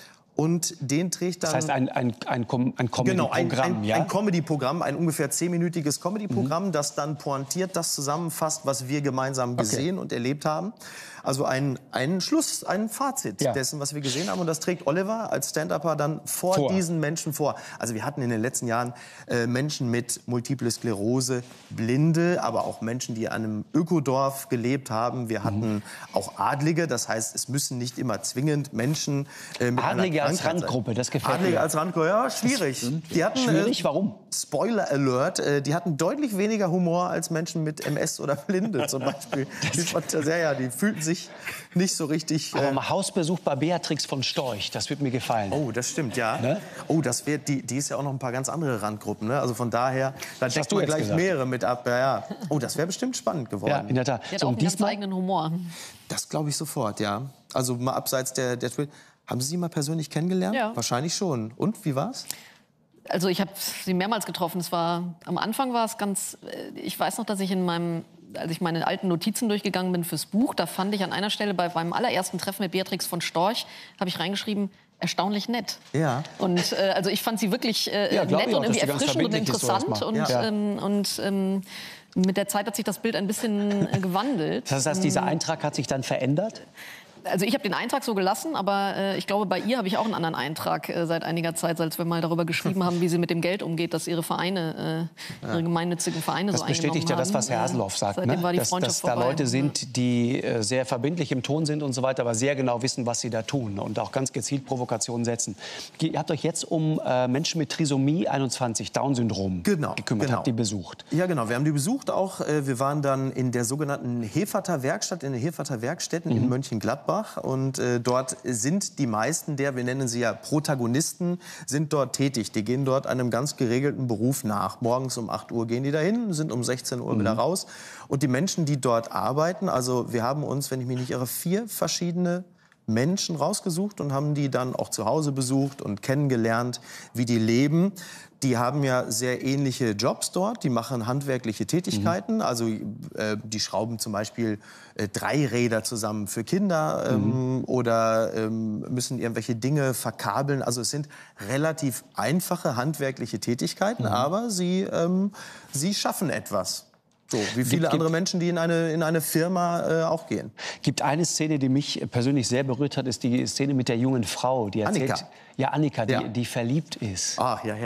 Und den trägt dann... Das heißt, ein, ein, ein, Com ein Genau, ein, Comedy-Programm, ein, ja? ein Comedy-Programm, ein ungefähr zehnminütiges Comedy-Programm, Mhm. das dann pointiert das zusammenfasst, was wir gemeinsam gesehen und erlebt haben. Also ein, ein Schluss, ein Fazit Ja. dessen, was wir gesehen haben. Und das trägt Oliver als Stand-Upper dann vor, Vor. diesen Menschen vor. Also wir hatten in den letzten Jahren äh, Menschen mit Multiple Sklerose, Blinde, aber auch Menschen, die in einem Ökodorf gelebt haben. Wir hatten Mhm. auch Adlige, das heißt, es müssen nicht immer zwingend Menschen äh, mit einer Adlige als Krankheit sein. Randgruppe, das gefällt Adlige mir. als Randgruppe, ja, schwierig. Die hatten, Schwierig, äh, warum? Spoiler Alert, äh, die hatten deutlich weniger Humor als Menschen mit M S oder Blinde zum Beispiel. Die, fand ich sehr, ja, die fühlten sich nicht so richtig... Aber Äh, mal Hausbesuch bei Beatrix von Storch, das wird mir gefallen. oh, das stimmt, ja. Ne? Oh, das wird, die, die ist ja auch noch ein paar ganz andere Randgruppen. Ne? Also von daher, da hast deckt du man jetzt gleich gesagt. mehrere mit ab. Ja, ja. Oh, das wäre bestimmt spannend geworden. Ja, in der Tat. Der hat So, auch und einen ganz diesmal, eigenen Humor. Das glaube ich sofort, ja. Also mal abseits der... der haben Sie sie mal persönlich kennengelernt? Ja. Wahrscheinlich schon. Und, wie war's? Also ich habe sie mehrmals getroffen. Es war, am Anfang war es ganz, äh, ich weiß noch, dass ich in meinem, als ich meine alten Notizen durchgegangen bin fürs Buch, da fand ich an einer Stelle bei meinem allerersten Treffen mit Beatrix von Storch, habe ich reingeschrieben, erstaunlich nett. Ja. Und äh, also ich fand sie wirklich äh, Ja, glaub nett ich auch, und irgendwie dass die ganz erfrischend und verbindlich ist, so interessant. erstmal. Und, Ja. ähm, und ähm, mit der Zeit hat sich das Bild ein bisschen äh, gewandelt. das heißt, dieser Eintrag hat sich dann verändert? Also ich habe den Eintrag so gelassen, aber äh, ich glaube, bei ihr habe ich auch einen anderen Eintrag äh, seit einiger Zeit, als wir mal darüber geschrieben haben, wie sie mit dem Geld umgeht, dass ihre Vereine, äh, ihre gemeinnützigen Vereine Das so bestätigt eingenommen ja das, haben. was Herr Haseloff sagt, Seitdem ne? war die dass, Freundschaft dass da vorbei. Leute sind, die äh, sehr verbindlich im Ton sind und so weiter, aber sehr genau wissen, was sie da tun und auch ganz gezielt Provokationen setzen. Ihr habt euch jetzt um äh, Menschen mit Trisomie einundzwanzig, Down-Syndrom, Genau, gekümmert, genau. habt die besucht. Ja, genau. Wir haben die besucht auch. Äh, Wir waren dann in der sogenannten Heferter Werkstatt, in den Heferter Werkstätten in Mönchengladbach. Und äh, dort sind die meisten der, wir nennen sie ja Protagonisten, sind dort tätig. Die gehen dort einem ganz geregelten Beruf nach. Morgens um acht Uhr gehen die dahin, sind um sechzehn Uhr wieder raus. Und die Menschen, die dort arbeiten, also wir haben uns, wenn ich mich nicht irre, vier verschiedene Menschen rausgesucht und haben die dann auch zu Hause besucht und kennengelernt, wie die leben. Die haben ja sehr ähnliche Jobs dort, die machen handwerkliche Tätigkeiten, Mhm. also äh, die schrauben zum Beispiel äh, Dreiräder zusammen für Kinder ähm, Mhm. oder ähm, müssen irgendwelche Dinge verkabeln. Also es sind relativ einfache handwerkliche Tätigkeiten, Mhm. aber sie, ähm, sie schaffen etwas. So, wie viele Gibt- andere gibt- Menschen, die in eine, in eine Firma äh, auch gehen. Gibt eine Szene, die mich persönlich sehr berührt hat, ist die Szene mit der jungen Frau, die erzählt, Annika. ja Annika, die, Ja. die verliebt ist. Ach ja, herrlich.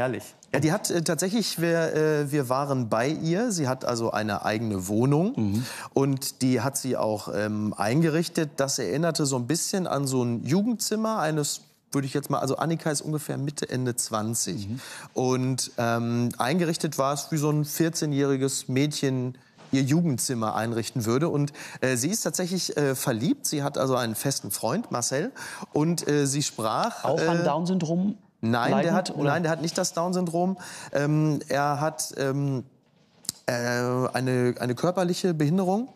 Ja, die hat äh, tatsächlich, wir, äh, wir waren bei ihr. Sie hat also eine eigene Wohnung mhm. und die hat sie auch ähm, eingerichtet. Das erinnerte so ein bisschen an so ein Jugendzimmer eines, würde ich jetzt mal, also Annika ist ungefähr Mitte, Ende zwanzig. Mhm. Und ähm, eingerichtet war es wie so ein vierzehnjähriges Mädchen ihr Jugendzimmer einrichten würde. Und äh, sie ist tatsächlich äh, verliebt. Sie hat also einen festen Freund, Marcel. Und äh, sie sprach... Auch an äh, Down-Syndrom? Nein, leiden, der hat, oder? nein, der hat nicht das Down-Syndrom. Ähm, er hat ähm, äh, eine, eine körperliche Behinderung.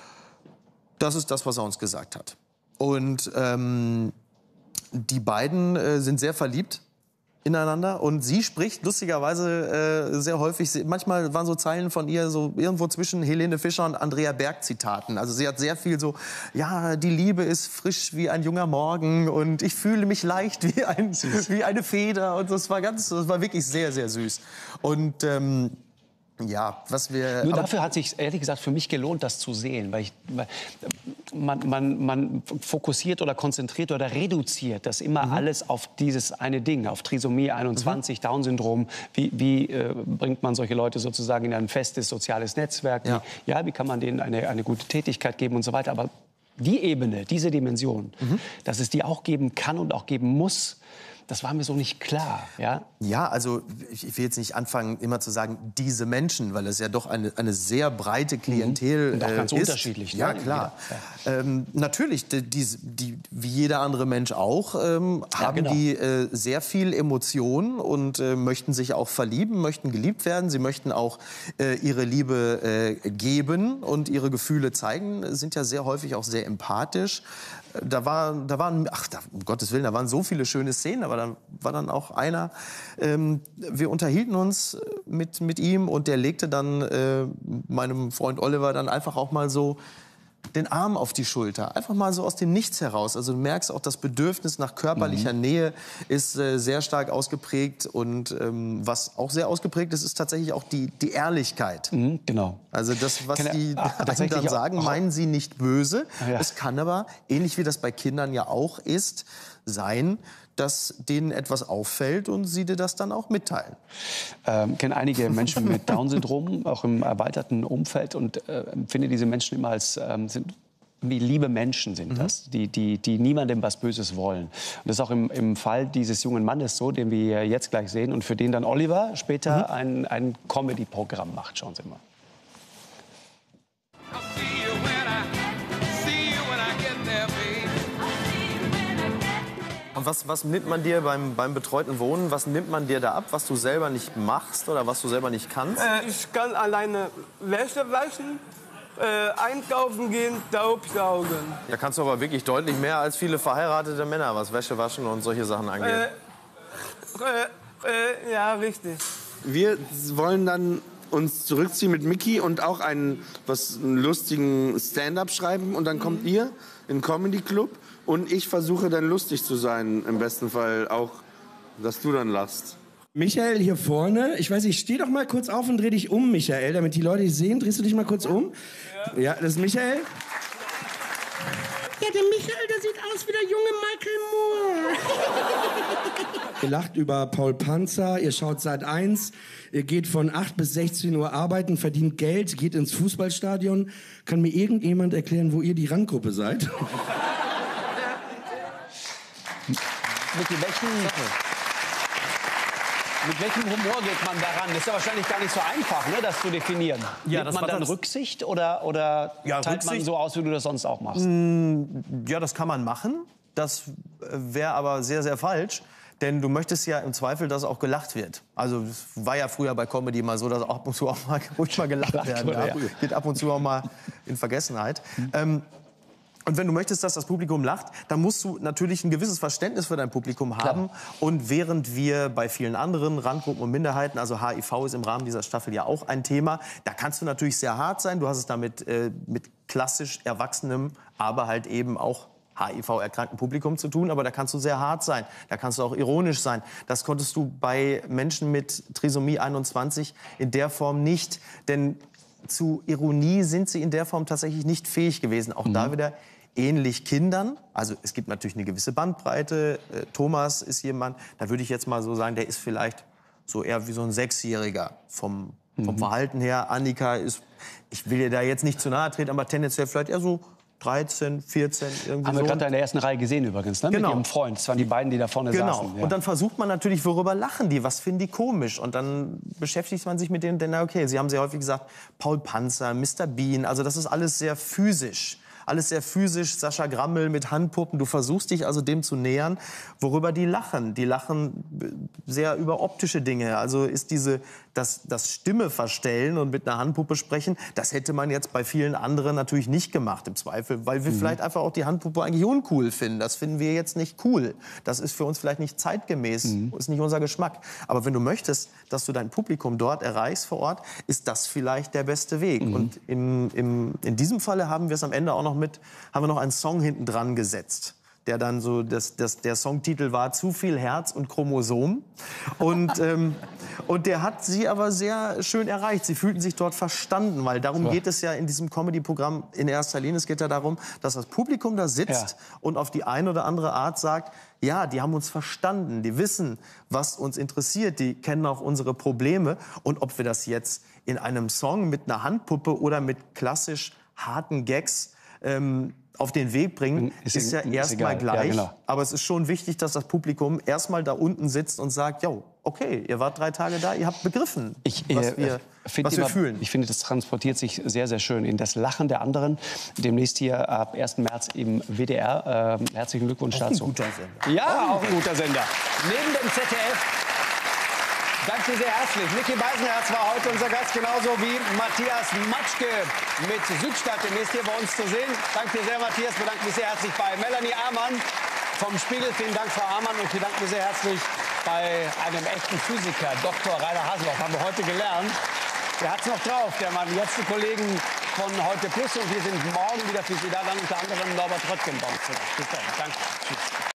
Das ist das, was er uns gesagt hat. Und ähm, die beiden äh, sind sehr verliebt ineinander. Und sie spricht lustigerweise äh, sehr häufig, sie, manchmal waren so Zeilen von ihr so irgendwo zwischen Helene Fischer und Andrea Berg Zitaten. Also sie hat sehr viel so, ja, die Liebe ist frisch wie ein junger Morgen und ich fühle mich leicht wie, ein, wie eine Feder. Und das war ganz, das war wirklich sehr, sehr süß. Und ähm, ja, was wir... Nur dafür hat es sich ehrlich gesagt für mich gelohnt, das zu sehen. Weil, ich, weil man, man, man fokussiert oder konzentriert oder reduziert das immer mhm. alles auf dieses eine Ding, auf Trisomie einundzwanzig, mhm. Down-Syndrom. Wie, wie äh, bringt man solche Leute sozusagen in ein festes soziales Netzwerk? Ja, wie, ja, wie kann man denen eine, eine gute Tätigkeit geben und so weiter. Aber die Ebene, diese Dimension, mhm. dass es die auch geben kann und auch geben muss, das war mir so nicht klar, ja? Ja, also ich will jetzt nicht anfangen, immer zu sagen, diese Menschen, weil es ja doch eine, eine sehr breite Klientel und auch ganz äh, ist. unterschiedlich. Ja, klar. Ja. Ähm, natürlich, die, die, die, wie jeder andere Mensch auch, ähm, ja, haben genau. die äh, sehr viel Emotionen und äh, möchten sich auch verlieben, möchten geliebt werden. Sie möchten auch äh, ihre Liebe äh, geben und ihre Gefühle zeigen, sind ja sehr häufig auch sehr empathisch. Da, war, da waren, ach, da, um Gottes Willen, da waren so viele schöne Szenen, aber dann war dann auch einer, ähm, wir unterhielten uns mit, mit ihm und der legte dann äh, meinem Freund Oliver dann einfach auch mal so den Arm auf die Schulter, einfach mal so aus dem Nichts heraus. Also du merkst auch, das Bedürfnis nach körperlicher mhm. Nähe ist äh, sehr stark ausgeprägt und ähm, was auch sehr ausgeprägt ist, ist tatsächlich auch die, die Ehrlichkeit. Mhm, genau. Also das, was kann die ja, dann sagen, auch, meinen sie nicht böse. Ja. Es kann aber, ähnlich wie das bei Kindern ja auch ist, sein, dass denen etwas auffällt und sie dir das dann auch mitteilen. Ähm, kenne einige Menschen mit Down-Syndrom, auch im erweiterten Umfeld, und äh, empfinde diese Menschen immer als ähm, sind wie liebe Menschen sind das, mhm. die, die, die niemandem was Böses wollen. Und das ist auch im, im Fall dieses jungen Mannes so, den wir jetzt gleich sehen und für den dann Oliver später mhm. ein, ein Comedy-Programm macht. Schauen Sie mal. Und was, was nimmt man dir beim, beim betreuten Wohnen, was nimmt man dir da ab, was du selber nicht machst oder was du selber nicht kannst? Äh, ich kann alleine Wäsche waschen, äh, einkaufen gehen, Staubsaugen. Da kannst du aber wirklich deutlich mehr als viele verheiratete Männer, was Wäsche waschen und solche Sachen angeht. Äh, äh, äh, ja, richtig. Wir wollen dann uns zurückziehen mit Micky und auch einen, was, einen lustigen Stand-up schreiben. Und dann mhm. kommt ihr in den Comedy Club. Und ich versuche dann lustig zu sein, im besten Fall auch, dass du dann lachst. Michael hier vorne, ich weiß nicht, steh doch mal kurz auf und dreh dich um, Michael, damit die Leute dich sehen. Drehst du dich mal kurz um? Ja, ja, das ist Michael. Ja, der Michael, der sieht aus wie der junge Michael Moore. Ihr lacht über Paul Panzer, ihr schaut Sat eins, ihr geht von acht bis sechzehn Uhr arbeiten, verdient Geld, geht ins Fußballstadion. Kann mir irgendjemand erklären, wo ihr die Randgruppe seid? Mit welchen, mit welchem Humor geht man daran? Das ist ja wahrscheinlich gar nicht so einfach, ne, das zu definieren. Ja, Nimmt das man dann das Rücksicht oder, oder ja, teilt Rücksicht, man so aus, wie du das sonst auch machst? Ja, das kann man machen. Das wäre aber sehr, sehr falsch. Denn du möchtest ja im Zweifel, dass auch gelacht wird. Also es war ja früher bei Comedy mal so, dass ab und zu auch mal, ruhig mal gelacht werden darf. Ja. Geht ab und zu auch mal in Vergessenheit. Mhm. Ähm, Und wenn du möchtest, dass das Publikum lacht, dann musst du natürlich ein gewisses Verständnis für dein Publikum haben. Klar. Und während wir bei vielen anderen Randgruppen und Minderheiten, also H I V ist im Rahmen dieser Staffel ja auch ein Thema, da kannst du natürlich sehr hart sein. Du hast es damit äh, mit klassisch erwachsenem, aber halt eben auch H I V-erkrankten Publikum zu tun. Aber da kannst du sehr hart sein, da kannst du auch ironisch sein. Das konntest du bei Menschen mit Trisomie einundzwanzig in der Form nicht. Denn zu Ironie sind sie in der Form tatsächlich nicht fähig gewesen. Auch mhm. da wieder ähnlich Kindern. Also es gibt natürlich eine gewisse Bandbreite. Äh, Thomas ist jemand, da würde ich jetzt mal so sagen, der ist vielleicht so eher wie so ein Sechsjähriger vom, vom mhm. Verhalten her. Annika ist, ich will ihr da jetzt nicht zu nahe treten, aber tendenziell vielleicht eher so dreizehn, vierzehn, irgendwie Haben so. wir gerade in der ersten Reihe gesehen übrigens, ne? Genau. Mit ihrem Freund. Das waren die beiden, die da vorne genau. saßen. Ja. Und dann versucht man natürlich, worüber lachen die, was finden die komisch? Und dann beschäftigt man sich mit denen, denn okay, Sie haben sehr häufig gesagt, Paul Panzer, Mister Bean, also das ist alles sehr physisch. Alles sehr physisch, Sascha Grammel mit Handpuppen. Du versuchst dich also dem zu nähern, worüber die lachen. Die lachen sehr über optische Dinge. Also ist diese, das, das Stimme verstellen und mit einer Handpuppe sprechen, das hätte man jetzt bei vielen anderen natürlich nicht gemacht im Zweifel, weil wir mhm. vielleicht einfach auch die Handpuppe eigentlich uncool finden. Das finden wir jetzt nicht cool. Das ist für uns vielleicht nicht zeitgemäß, mhm. ist nicht unser Geschmack. Aber wenn du möchtest, dass du dein Publikum dort erreichst vor Ort, ist das vielleicht der beste Weg. Mhm. Und in, im, in diesem Falle haben wir es am Ende auch noch mit, haben wir noch einen Song hinten dran gesetzt, der dann so, das, das, der Songtitel war Zu viel Herz und Chromosom. Und, ähm, und der hat sie aber sehr schön erreicht. Sie fühlten sich dort verstanden, weil darum so. geht es ja in diesem Comedy-Programm in erster Linie. Es geht ja darum, dass das Publikum da sitzt ja. und auf die eine oder andere Art sagt, ja, die haben uns verstanden, die wissen, was uns interessiert, die kennen auch unsere Probleme. Und ob wir das jetzt in einem Song mit einer Handpuppe oder mit klassisch harten Gags ähm, auf den Weg bringen, ist, ist ja erstmal gleich. Ja, genau. Aber es ist schon wichtig, dass das Publikum erstmal da unten sitzt und sagt, jo, okay, ihr wart drei Tage da, ihr habt begriffen, ich, was äh, wir, was wir immer, fühlen. Ich finde, das transportiert sich sehr, sehr schön in das Lachen der anderen. Demnächst hier ab ersten März im W D R. Äh, herzlichen Glückwunsch auch dazu. Ein guter Sender. Ja, auch ein guter Sender. Neben dem Z D F. Danke sehr herzlich. Micky Beisenherz war heute unser Gast, genauso wie Matthias Matschke mit Südstadt demnächst hier bei uns zu sehen. Danke dir sehr, Matthias. Bedanke mich sehr herzlich bei Melanie Amann vom Spiegel. Vielen Dank, Frau Amann. Und ich bedanke mich sehr herzlich bei einem echten Physiker, Doktor Rainer Haseloff. Haben wir heute gelernt. Der hat's noch drauf, der Mann. Jetzt die Kollegen von Heute Plus. Und wir sind morgen wieder für Sie da. Dann unter anderem Norbert Röttgen bei uns. Bis dann. Danke. Tschüss.